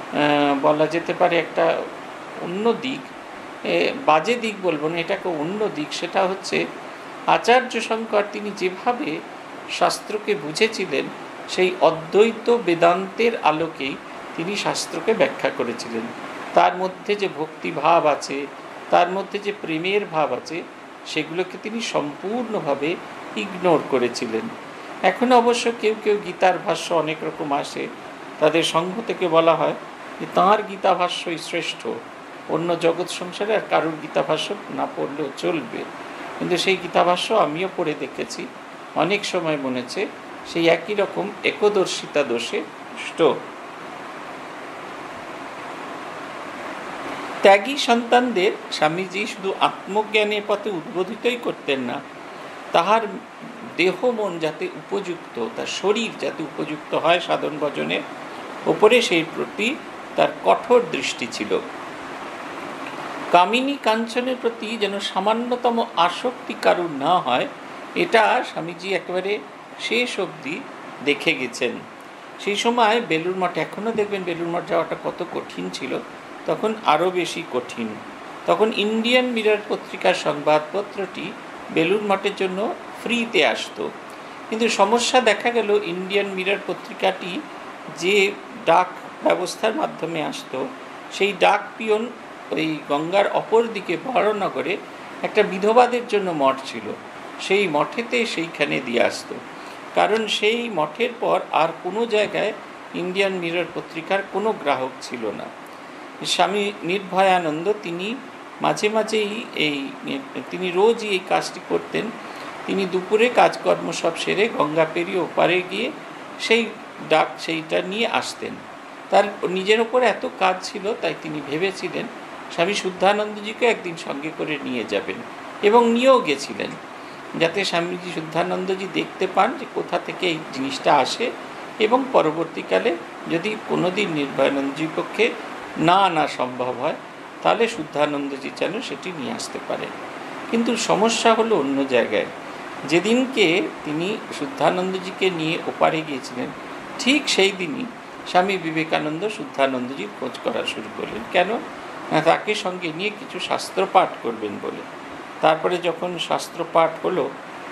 বলা যেতে পারে একটা অন্য দিক, বাজে দিক বলবো না, এটাকে অন্য দিক। সেটা হচ্ছে আচার্য শঙ্কর তিনি যেভাবে শাস্ত্রকে বুঝেছিলেন সেই অদ্বৈত বেদান্তের আলোকেই তিনি শাস্ত্রকে ব্যাখ্যা করেছিলেন। তার মধ্যে যে ভক্তিভাব আছে, তার মধ্যে যে প্রেমের ভাব আছে, সেগুলোকে তিনি সম্পূর্ণভাবে ইগনোর করেছিলেন। এখন অবশ্য কেউ গীতার ভাষ্য অনেক রকম আসে, তাদের সংঘ থেকে বলা হয় যে তাঁর গীতা ভাষ্যই শ্রেষ্ঠ, অন্য জগৎ সংসারে আর কারোর গীতা ভাষ্য না পড়লেও চলবে। কিন্তু সেই গীতা ভাষ্য আমিও পড়ে দেখেছি, অনেক সময় মনে হচ্ছে সেই একই রকম একদর্শিতা দোষে পুষ্ট। ত্যাগী সন্তানদের স্বামীজি শুধু আত্মজ্ঞানের পথে উদ্বোধিতই করতেন না, তাহার দেহ মন যাতে উপযুক্ত, তার শরীর যাতে উপযুক্ত হয় সাধন ভজনের ওপরে, সেই প্রতি তার কঠোর দৃষ্টি ছিল। কামিনী কাঞ্চনের প্রতি যেন সামান্যতম আসক্তি কারুর না হয়, এটা স্বামীজি একেবারে শেষ অবধি দেখে গেছেন। সেই সময় বেলুড় মঠ, এখনও দেখবেন বেলুড় মঠ যাওয়াটা কত কঠিন ছিল, তখন আরও বেশি কঠিন। তখন ইন্ডিয়ান মিরর পত্রিকার সংবাদপত্রটি বেলুড় মঠের জন্য ফ্রিতে আসতো। কিন্তু সমস্যা দেখা গেল ইন্ডিয়ান মিরর পত্রিকাটি যে ডাক ব্যবস্থার মাধ্যমে আসতো, সেই ডাক পিয়ন ওই গঙ্গার অপর দিকে বরানগরে একটা বিধবাদের জন্য মঠ ছিল, সেই মঠেতে সেইখানে দিয়ে আসতো। কারণ সেই মঠের পর আর কোনো জায়গায় ইন্ডিয়ান মিরর পত্রিকার কোনো গ্রাহক ছিল না। স্বামী নির্ভয়ানন্দ তিনি মাঝে মাঝেই তিনি রোজই এই কাজটি করতেন। তিনি দুপুরে কাজকর্ম সব সেরে গঙ্গা পেরিয়ে ওপারে গিয়ে সেইটা নিয়ে আসতেন। তার নিজের ওপর এত কাজ ছিল, তাই তিনি ভেবেছিলেন স্বামী শুদ্ধানন্দজিকে একদিন সঙ্গে করে নিয়ে যাবেন, এবং নিয়েও গেছিলেন, যাতে স্বামীজি শুদ্ধানন্দজি দেখতে পান যে কোথা থেকে এই জিনিসটা আসে, এবং পরবর্তীকালে যদি কোনোদিন নির্ভয়ানন্দজির পক্ষে না আনা সম্ভব হয়, তাহলে শুদ্ধানন্দজি যেন সেটি নিয়ে আসতে পারেন। কিন্তু সমস্যা হলো অন্য জায়গায়। যেদিনকে তিনি শুদ্ধানন্দজিকে নিয়ে ওপারে গিয়েছিলেন, ঠিক সেই দিনই স্বামী বিবেকানন্দ শুদ্ধানন্দজির খোঁজ করা শুরু করলেন। কেন? তাকে সঙ্গে নিয়ে কিছু শাস্ত্র পাঠ করবেন বলে। তারপরে যখন শাস্ত্র পাঠ হলো,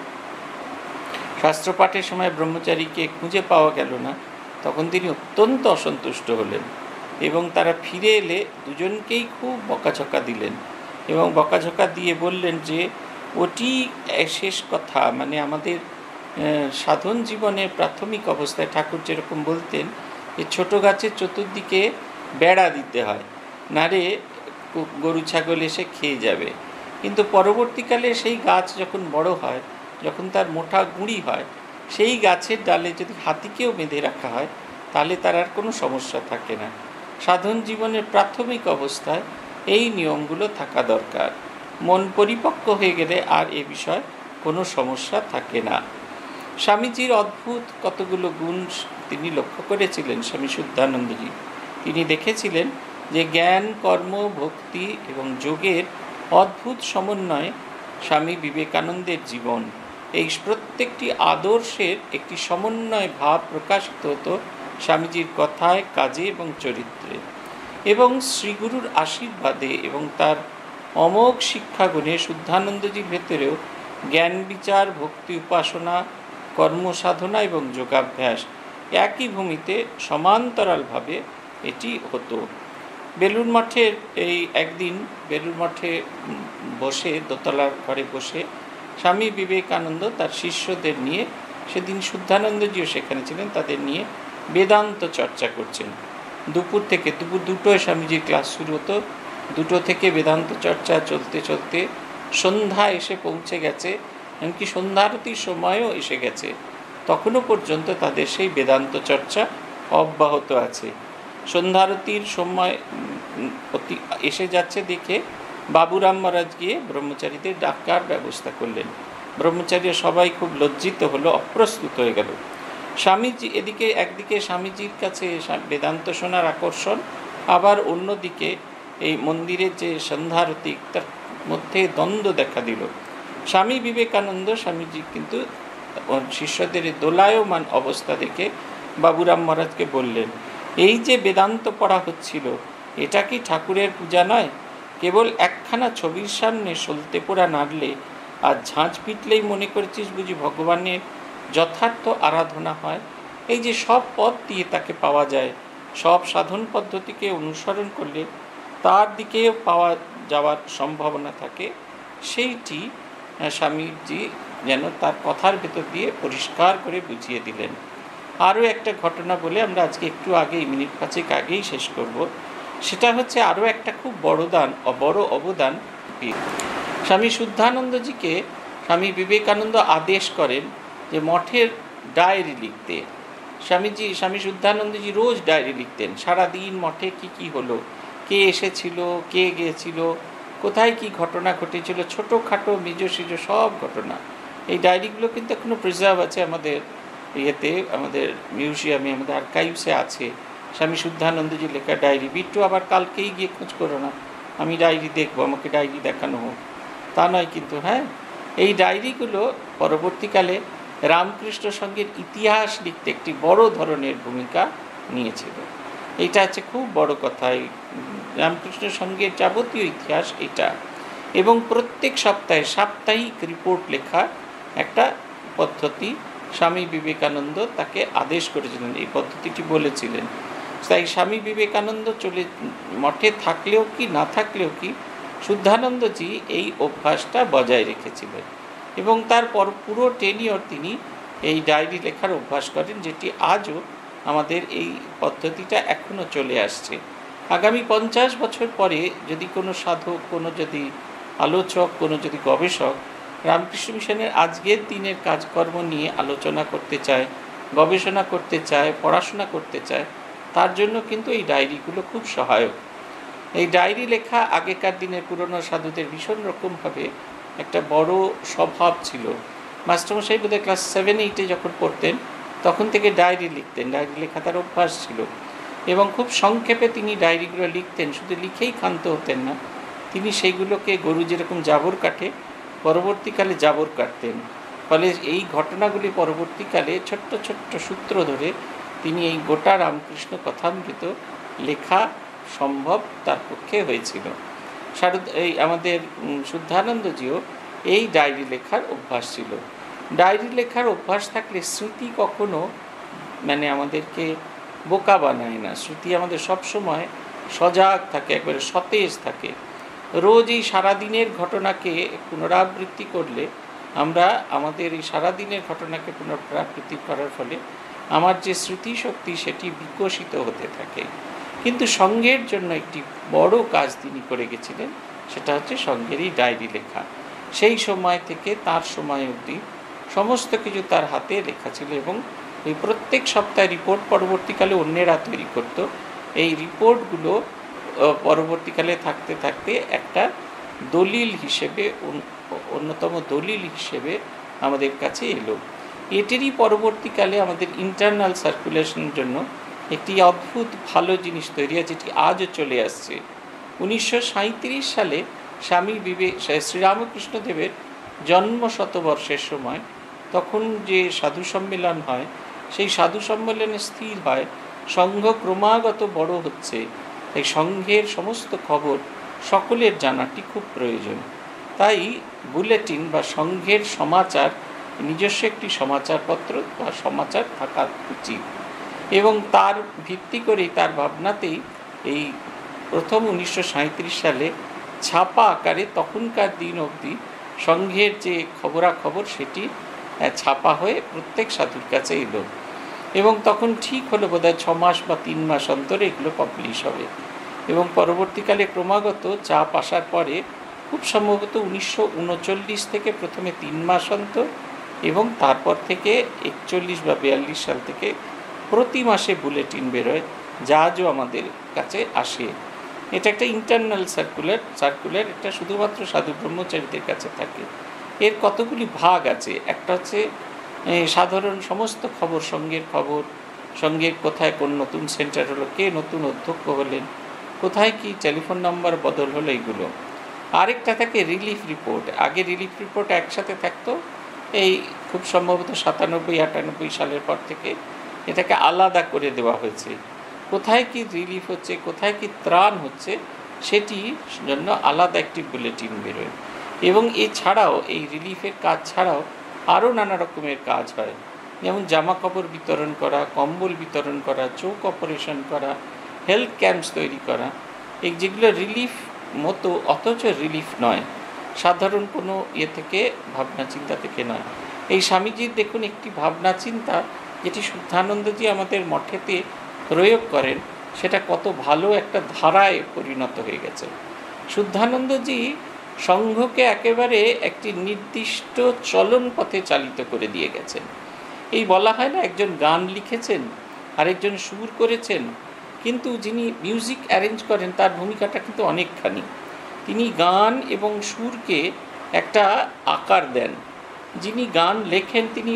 শাস্ত্র পাঠের সময় ব্রহ্মচারীকে খুঁজে পাওয়া গেল না, তখন তিনি অত্যন্ত অসন্তুষ্ট হলেন, এবং তারা ফিরে এলে দুজনকেই খুব বকাঝকা দিলেন, এবং বকাঝকা দিয়ে বললেন যে ওটি শেষ কথা, মানে আমাদের সাধন জীবনের প্রাথমিক অবস্থায় ঠাকুর যেরকম বলতেন যে ছোটো গাছের চতুর্দিকে বেড়া দিতে হয়, নারে গরু ছাগল এসে খেয়ে যাবে। কিন্তু পরবর্তীকালে সেই গাছ যখন বড় হয়, যখন তার মোটা গুঁড়ি হয়, সেই গাছের ডালে যদি হাতিকেও বেঁধে রাখা হয়, তাহলে তার আর কোনো সমস্যা থাকে না। সাধন জীবনের প্রাথমিক অবস্থায় এই নিয়মগুলো থাকা দরকার। মন পরিপক্ক হয়ে গেলে আর এ বিষয়ে কোনো সমস্যা থাকে না। স্বামীজির অদ্ভুত কতগুলো গুণ তিনি লক্ষ্য করেছিলেন। স্বামী শুদ্ধানন্দজি তিনি দেখেছিলেন যে জ্ঞান, কর্ম, ভক্তি এবং যোগের অদ্ভুত সমন্বয়ে স্বামী বিবেকানন্দের জীবন, এই প্রত্যেকটি আদর্শের একটি সমন্বয় ভাব প্রকাশিত হতো স্বামীজির কথায়, কাজে এবং চরিত্রে। এবং শ্রীগুরুর আশীর্বাদে এবং তার অমোঘ শিক্ষাগুণে শুদ্ধানন্দজির ভেতরেও জ্ঞান বিচার, ভক্তি উপাসনা, কর্মসাধনা এবং যোগাভ্যাস একই ভূমিতে সমান্তরালভাবে এটি হতো। বেলুড় মঠের একদিন বেলুড় মঠে বসে, দোতলার ঘরে বসে স্বামী বিবেকানন্দ তার শিষ্যদের নিয়ে, সেদিন শুদ্ধানন্দজিও সেখানে ছিলেন, তাদের নিয়ে বেদান্ত চর্চা করছেন। দুপুর 2টোয় স্বামীজির ক্লাস শুরু হতো। 2টো থেকে বেদান্ত চর্চা চলতে চলতে সন্ধ্যা এসে পৌঁছে গেছে, এমনকি সন্ধ্যারতির সময়ও এসে গেছে। তখনও পর্যন্ত তাদের সেই বেদান্ত চর্চা অব্যাহত আছে। সন্ধ্যারতির সময় এসে যাচ্ছে দেখে বাবুরাম মহারাজ গিয়ে ব্রহ্মচারীদের ডাকার ব্যবস্থা করলেন। ব্রহ্মচারী সবাই খুব লজ্জিত হলো, অপ্রস্তুত হয়ে গেল। স্বামীজি একদিকে স্বামীজির কাছে বেদান্ত শোনার আকর্ষণ, আবার অন্যদিকে এই মন্দিরের যে সন্ধ্যারতি, তার মধ্যে দ্বন্দ্ব দেখা দিল। স্বামী বিবেকানন্দ স্বামীজি কিন্তু শিষ্যদের দোলায়মান অবস্থা দেখে বাবুরাম মহারাজকে বললেন, এই যে বেদান্ত পড়া হচ্ছিল, এটা কি ঠাকুরের পূজা নয়? কেবল একখানা ছবির সামনে সলতে পোড়া নাড়লে আর ঝাঁঝ পিটলেই মনে করেছিস বুঝি ভগবানের যথার্থ আরাধনা হয়? এই যে সব পথ দিয়ে তাকে পাওয়া যায়, সব সাধন পদ্ধতিকে অনুসরণ করলে তার দিকেও পাওয়া যাওয়ার সম্ভাবনা থাকে, সেইটি স্বামীজি যেন তার কথার ভেতর দিয়ে পরিষ্কার করে বুঝিয়ে দিলেন। আরও একটা ঘটনা বলে আমরা আজকে একটু আগেই, মিনিট 5 আগেই শেষ করব। সেটা হচ্ছে আরও একটা খুব বড় অবদান। স্বামী শুদ্ধানন্দজিকে স্বামী বিবেকানন্দ আদেশ করেন যে মঠের ডায়েরি লিখতে। স্বামী শুদ্ধানন্দজি রোজ ডায়েরি লিখতেন, সারাদিন মঠে কি হলো, কে এসেছিল, কে গিয়েছিল, কোথায় কি ঘটনা ঘটেছিল, ছোটোখাটো মিজো সব ঘটনা। এই ডায়েরিগুলো কিন্তু এখনও প্রিজার্ভ আছে আমাদের আমাদের মিউজিয়ামে, আমাদের আর্কাইভসে আছে। স্বামী শুদ্ধানন্দজি লেখা ডায়েরি। বিট্টু আবার কালকেই গিয়ে খোঁজ করো না, আমি ডায়েরি দেখবো, আমাকে ডায়েরি দেখানো হোক, তা নয় কিন্তু। হ্যাঁ, এই ডায়েরিগুলো পরবর্তীকালে রামকৃষ্ণ সংঘের ইতিহাস লিখতে একটি বড় ধরনের ভূমিকা নিয়েছিল। এইটা হচ্ছে খুব বড় কথা, এই রামকৃষ্ণ সংঘের যাবতীয় ইতিহাস এটা। এবং প্রত্যেক সপ্তাহে সাপ্তাহিক রিপোর্ট লেখা একটা পদ্ধতি স্বামী বিবেকানন্দ তাকে আদেশ করেছিলেন, এই পদ্ধতিটি বলেছিলেন। তাই স্বামী বিবেকানন্দ মঠে থাকলেও কি না থাকলেও কি শুদ্ধানন্দজি এই অভ্যাসটা বজায় রেখেছিলেন এবং তার পুরো টেনিওর তিনি এই ডায়েরি লেখার অভ্যাস করেন, যেটি আজও আমাদের এই পদ্ধতিটা এখনও চলে আসছে। আগামী 50 বছর পরে যদি কোনো সাধক, কোনো যদি আলোচক, কোনো যদি গবেষক রামকৃষ্ণ মিশনের আজকের দিনের কাজকর্ম নিয়ে আলোচনা করতে চায়, গবেষণা করতে চায়, পড়াশোনা করতে চায়, তার জন্য কিন্তু এই ডায়েরিগুলো খুব সহায়ক। এই ডায়েরি লেখা আগেকার দিনের পুরনো সাধুদের ভীষণ রকমভাবে একটা বড় স্বভাব ছিল। মাস্টারমশাই বোধহয় ক্লাস 7-8 যখন পড়তেন তখন থেকে ডায়েরি লিখতেন, ডায়েরি লেখা তার অভ্যাস ছিল এবং খুব সংক্ষেপে তিনি ডায়েরিগুলো লিখতেন। শুধু লিখেই ক্ষান্ত হতেন না, তিনি সেইগুলোকে গরু যেরকম জাবর কাটে পরবর্তীকালে জাবর কাটতেন। ফলে এই ঘটনাগুলি পরবর্তীকালে ছোট্ট ছোট্ট সূত্র ধরে তিনি এই গোটা রামকৃষ্ণ কথামৃত লেখা সম্ভব তার পক্ষে হয়েছিল। এই আমাদের শুদ্ধানন্দজিও এই ডায়েরি লেখার অভ্যাস ছিল। ডায়েরি লেখার অভ্যাস থাকলে স্মৃতি কখনো আমাদেরকে বোকা বানায় না। স্মৃতি আমাদের সবসময় সজাগ থাকে, একবারে সতেজ থাকে। রোজ এই সারাদিনের ঘটনাকে পুনরাবৃত্তি করলে আমরা আমাদের এই সারাদিনের ঘটনাকে পুনরাবৃত্তি করার ফলে আমার যে স্মৃতিশক্তি সেটি বিকশিত হতে থাকে। কিন্তু সঙ্ঘের জন্য একটি বড় কাজ তিনি করে গেছিলেন, সেটা হচ্ছে সঙ্ঘের এই ডায়েরি লেখা। সেই সময় থেকে তার সময় অবধি সমস্ত কিছু তার হাতে লেখা ছিল এবং এই প্রত্যেক সপ্তাহে রিপোর্ট পরবর্তীকালে অন্যেরা তৈরি করত। এই রিপোর্টগুলো পরবর্তীকালে থাকতে থাকতে একটা দলিল হিসেবে, অন্যতম দলিল হিসেবে আমাদের কাছে এলো। এটিরই পরবর্তীকালে আমাদের ইন্টারনাল সার্কুলেশনের জন্য একটি অদ্ভুত ভালো জিনিস তৈরি হয়, যেটি আজও চলে আসছে। 1937 সালে স্বামী শ্রীরামকৃষ্ণদেবের জন্ম শতবর্ষের সময় তখন যে সাধু সম্মেলন হয়, সেই সাধু সম্মেলনে স্থির হয় সংঘ ক্রমাগত বড় হচ্ছে, তাই সংঘের সমস্ত খবর সকলের জানাটি খুব প্রয়োজন। তাই বুলেটিন বা সংঘের সমাচার, নিজস্ব একটি সমাচারপত্র বা সমাচার থাকা উচিত এবং তার ভিত্তি করেই, তার ভাবনাতেই এই প্রথম 1937 সালে ছাপা আকারে তখনকার দিন অবধি সংঘের যে খবরাখবর সেটি ছাপা হয়ে প্রত্যেক সাধুর কাছে এলো এবং তখন ঠিক হলো বোধহয় 6 মাস বা 3 মাস অন্তরে এগুলো পাবলিশ হবে এবং পরবর্তীকালে ক্রমাগত চাপ আসার পরে খুব সম্ভবত 1939 থেকে প্রথমে 3 মাস অন্তর এবং তারপর থেকে 41 বা 42 সাল থেকে প্রতি মাসে বুলেটিন বেরোয়, যা আজও আমাদের কাছে আসে। এটা একটা ইন্টারনাল সার্কুলার, এটা শুধুমাত্র সাধু ব্রহ্মচারীদের কাছে থাকে। এর কতগুলি ভাগ আছে। একটা হচ্ছে সাধারণ সমস্ত খবর, সঙ্গের কোথায় কোন নতুন সেন্টার হলো, কে নতুন অধ্যক্ষ হলেন, কোথায় কি টেলিফোন নাম্বার বদল হলো, এইগুলো। আরেকটা থাকে রিলিফ রিপোর্ট। আগে রিলিফ রিপোর্ট একসাথে থাকতো, এই খুব সম্ভবত 97-98 সালের পর থেকে এটাকে আলাদা করে দেওয়া হয়েছে। কোথায় কি রিলিফ হচ্ছে, কোথায় কি ত্রাণ হচ্ছে, সেটি জন্য আলাদা একটি বুলেটিন বেরোয় এবং এছাড়াও এই রিলিফের কাজ ছাড়াও আরও নানা রকমের কাজ হয়, যেমন জামা কাপড় বিতরণ করা, কম্বল বিতরণ করা, চোখ অপারেশন করা, হেলথ ক্যাম্পস তৈরি করা, এই যেগুলো রিলিফ মতো অথচ রিলিফ নয়, সাধারণ কোনো থেকে ভাবনা চিন্তা থেকে নয়। এই স্বামীজির দেখুন একটি ভাবনা চিন্তা যেটি শুদ্ধানন্দজি আমাদের মঠেতে প্রয়োগ করেন, সেটা কত ভালো একটা ধারায় পরিণত হয়ে গেছে। শুদ্ধানন্দজি সংঘকে একেবারে একটি নির্দিষ্ট চলন পথে চালিত করে দিয়ে গেছেন। এই বলা হয় না, একজন গান লিখেছেন, আরেকজন সুর করেছেন, কিন্তু যিনি মিউজিক অ্যারেঞ্জ করেন তার ভূমিকাটা কিন্তু অনেকখানি। তিনি গান এবং সুরকে একটা আকার দেন। যিনি গান লেখেন তিনি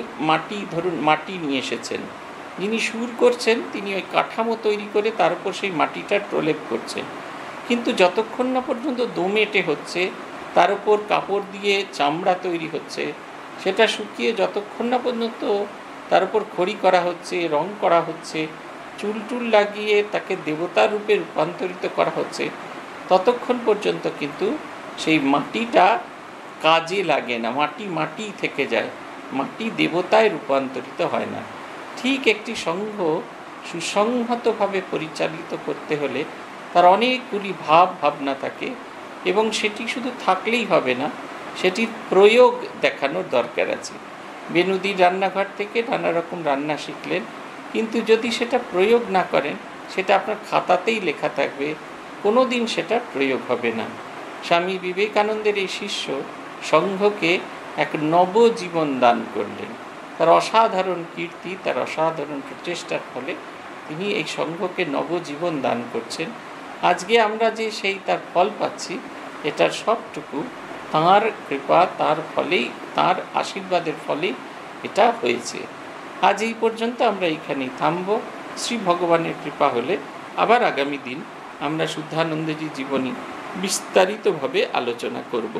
মাটি নিয়ে এসেছেন, যিনি সুর করছেন তিনি ওই কাঠামো তৈরি করে তার উপর সেই মাটিটা প্রলেপ করছেন। কিন্তু যতক্ষণ না পর্যন্ত দোমেটে হচ্ছে, তার উপর কাপড় দিয়ে চামড়া তৈরি হচ্ছে, সেটা শুকিয়ে যতক্ষণ না পর্যন্ত তার উপর খড়ি করা হচ্ছে, রং করা হচ্ছে, চুল লাগিয়ে তাকে দেবতার রূপে রূপান্তরিত করা হচ্ছে, ততক্ষণ পর্যন্ত কিন্তু সেই মাটিটা কাজে লাগে না, মাটি থেকে যায়। মাটি দেবতায় রূপান্তরিত হয় না। ঠিক একটি সংঘ সুসংহতভাবে পরিচালিত করতে হলে তার অনেকগুলি ভাবনা থাকে, এবং সেটি শুধু থাকলেই হবে না, সেটির প্রয়োগ দেখানোর দরকার আছে। বেনুদির রান্নাঘর থেকে নানা রকম রান্না শিখলেন, কিন্তু যদি সেটা প্রয়োগ না করেন, সেটা আপনার খাতাতেই লেখা থাকবে, কোনো দিন সেটা প্রয়োগ হবে না। স্বামী বিবেকানন্দের এই শিষ্য সংঘকে এক নবজীবন দান করলেন। তার অসাধারণ কীর্তি, তার অসাধারণ প্রচেষ্টার ফলে তিনি এই সংঘকে নবজীবন দান করছেন। আজকে আমরা যে সেই তার ফল পাচ্ছি, এটার সবটুকু তাঁর কৃপা, তার ফলেই, তাঁর আশীর্বাদের ফলেই এটা হয়েছে। আজ এই পর্যন্ত আমরা এইখানেই থামব। শ্রী ভগবানের কৃপা হলে আবার আগামী দিন আমরা শুদ্ধানন্দজি জীবনী বিস্তারিতভাবে আলোচনা করব।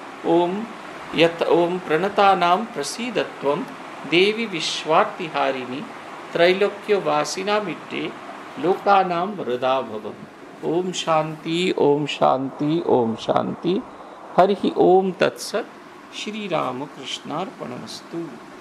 ওম প্রণতানাম প্রসীদত্বম দেবী বিশ্বার্তিহারিণী त्रैलोक्यवासिनामिड्डे लोकानां वरदा भव। ओम शांति, ओम शांति, ओम शांति। हरि ओम तत्सत्। श्री राम कृष्णार्पणमस्तु।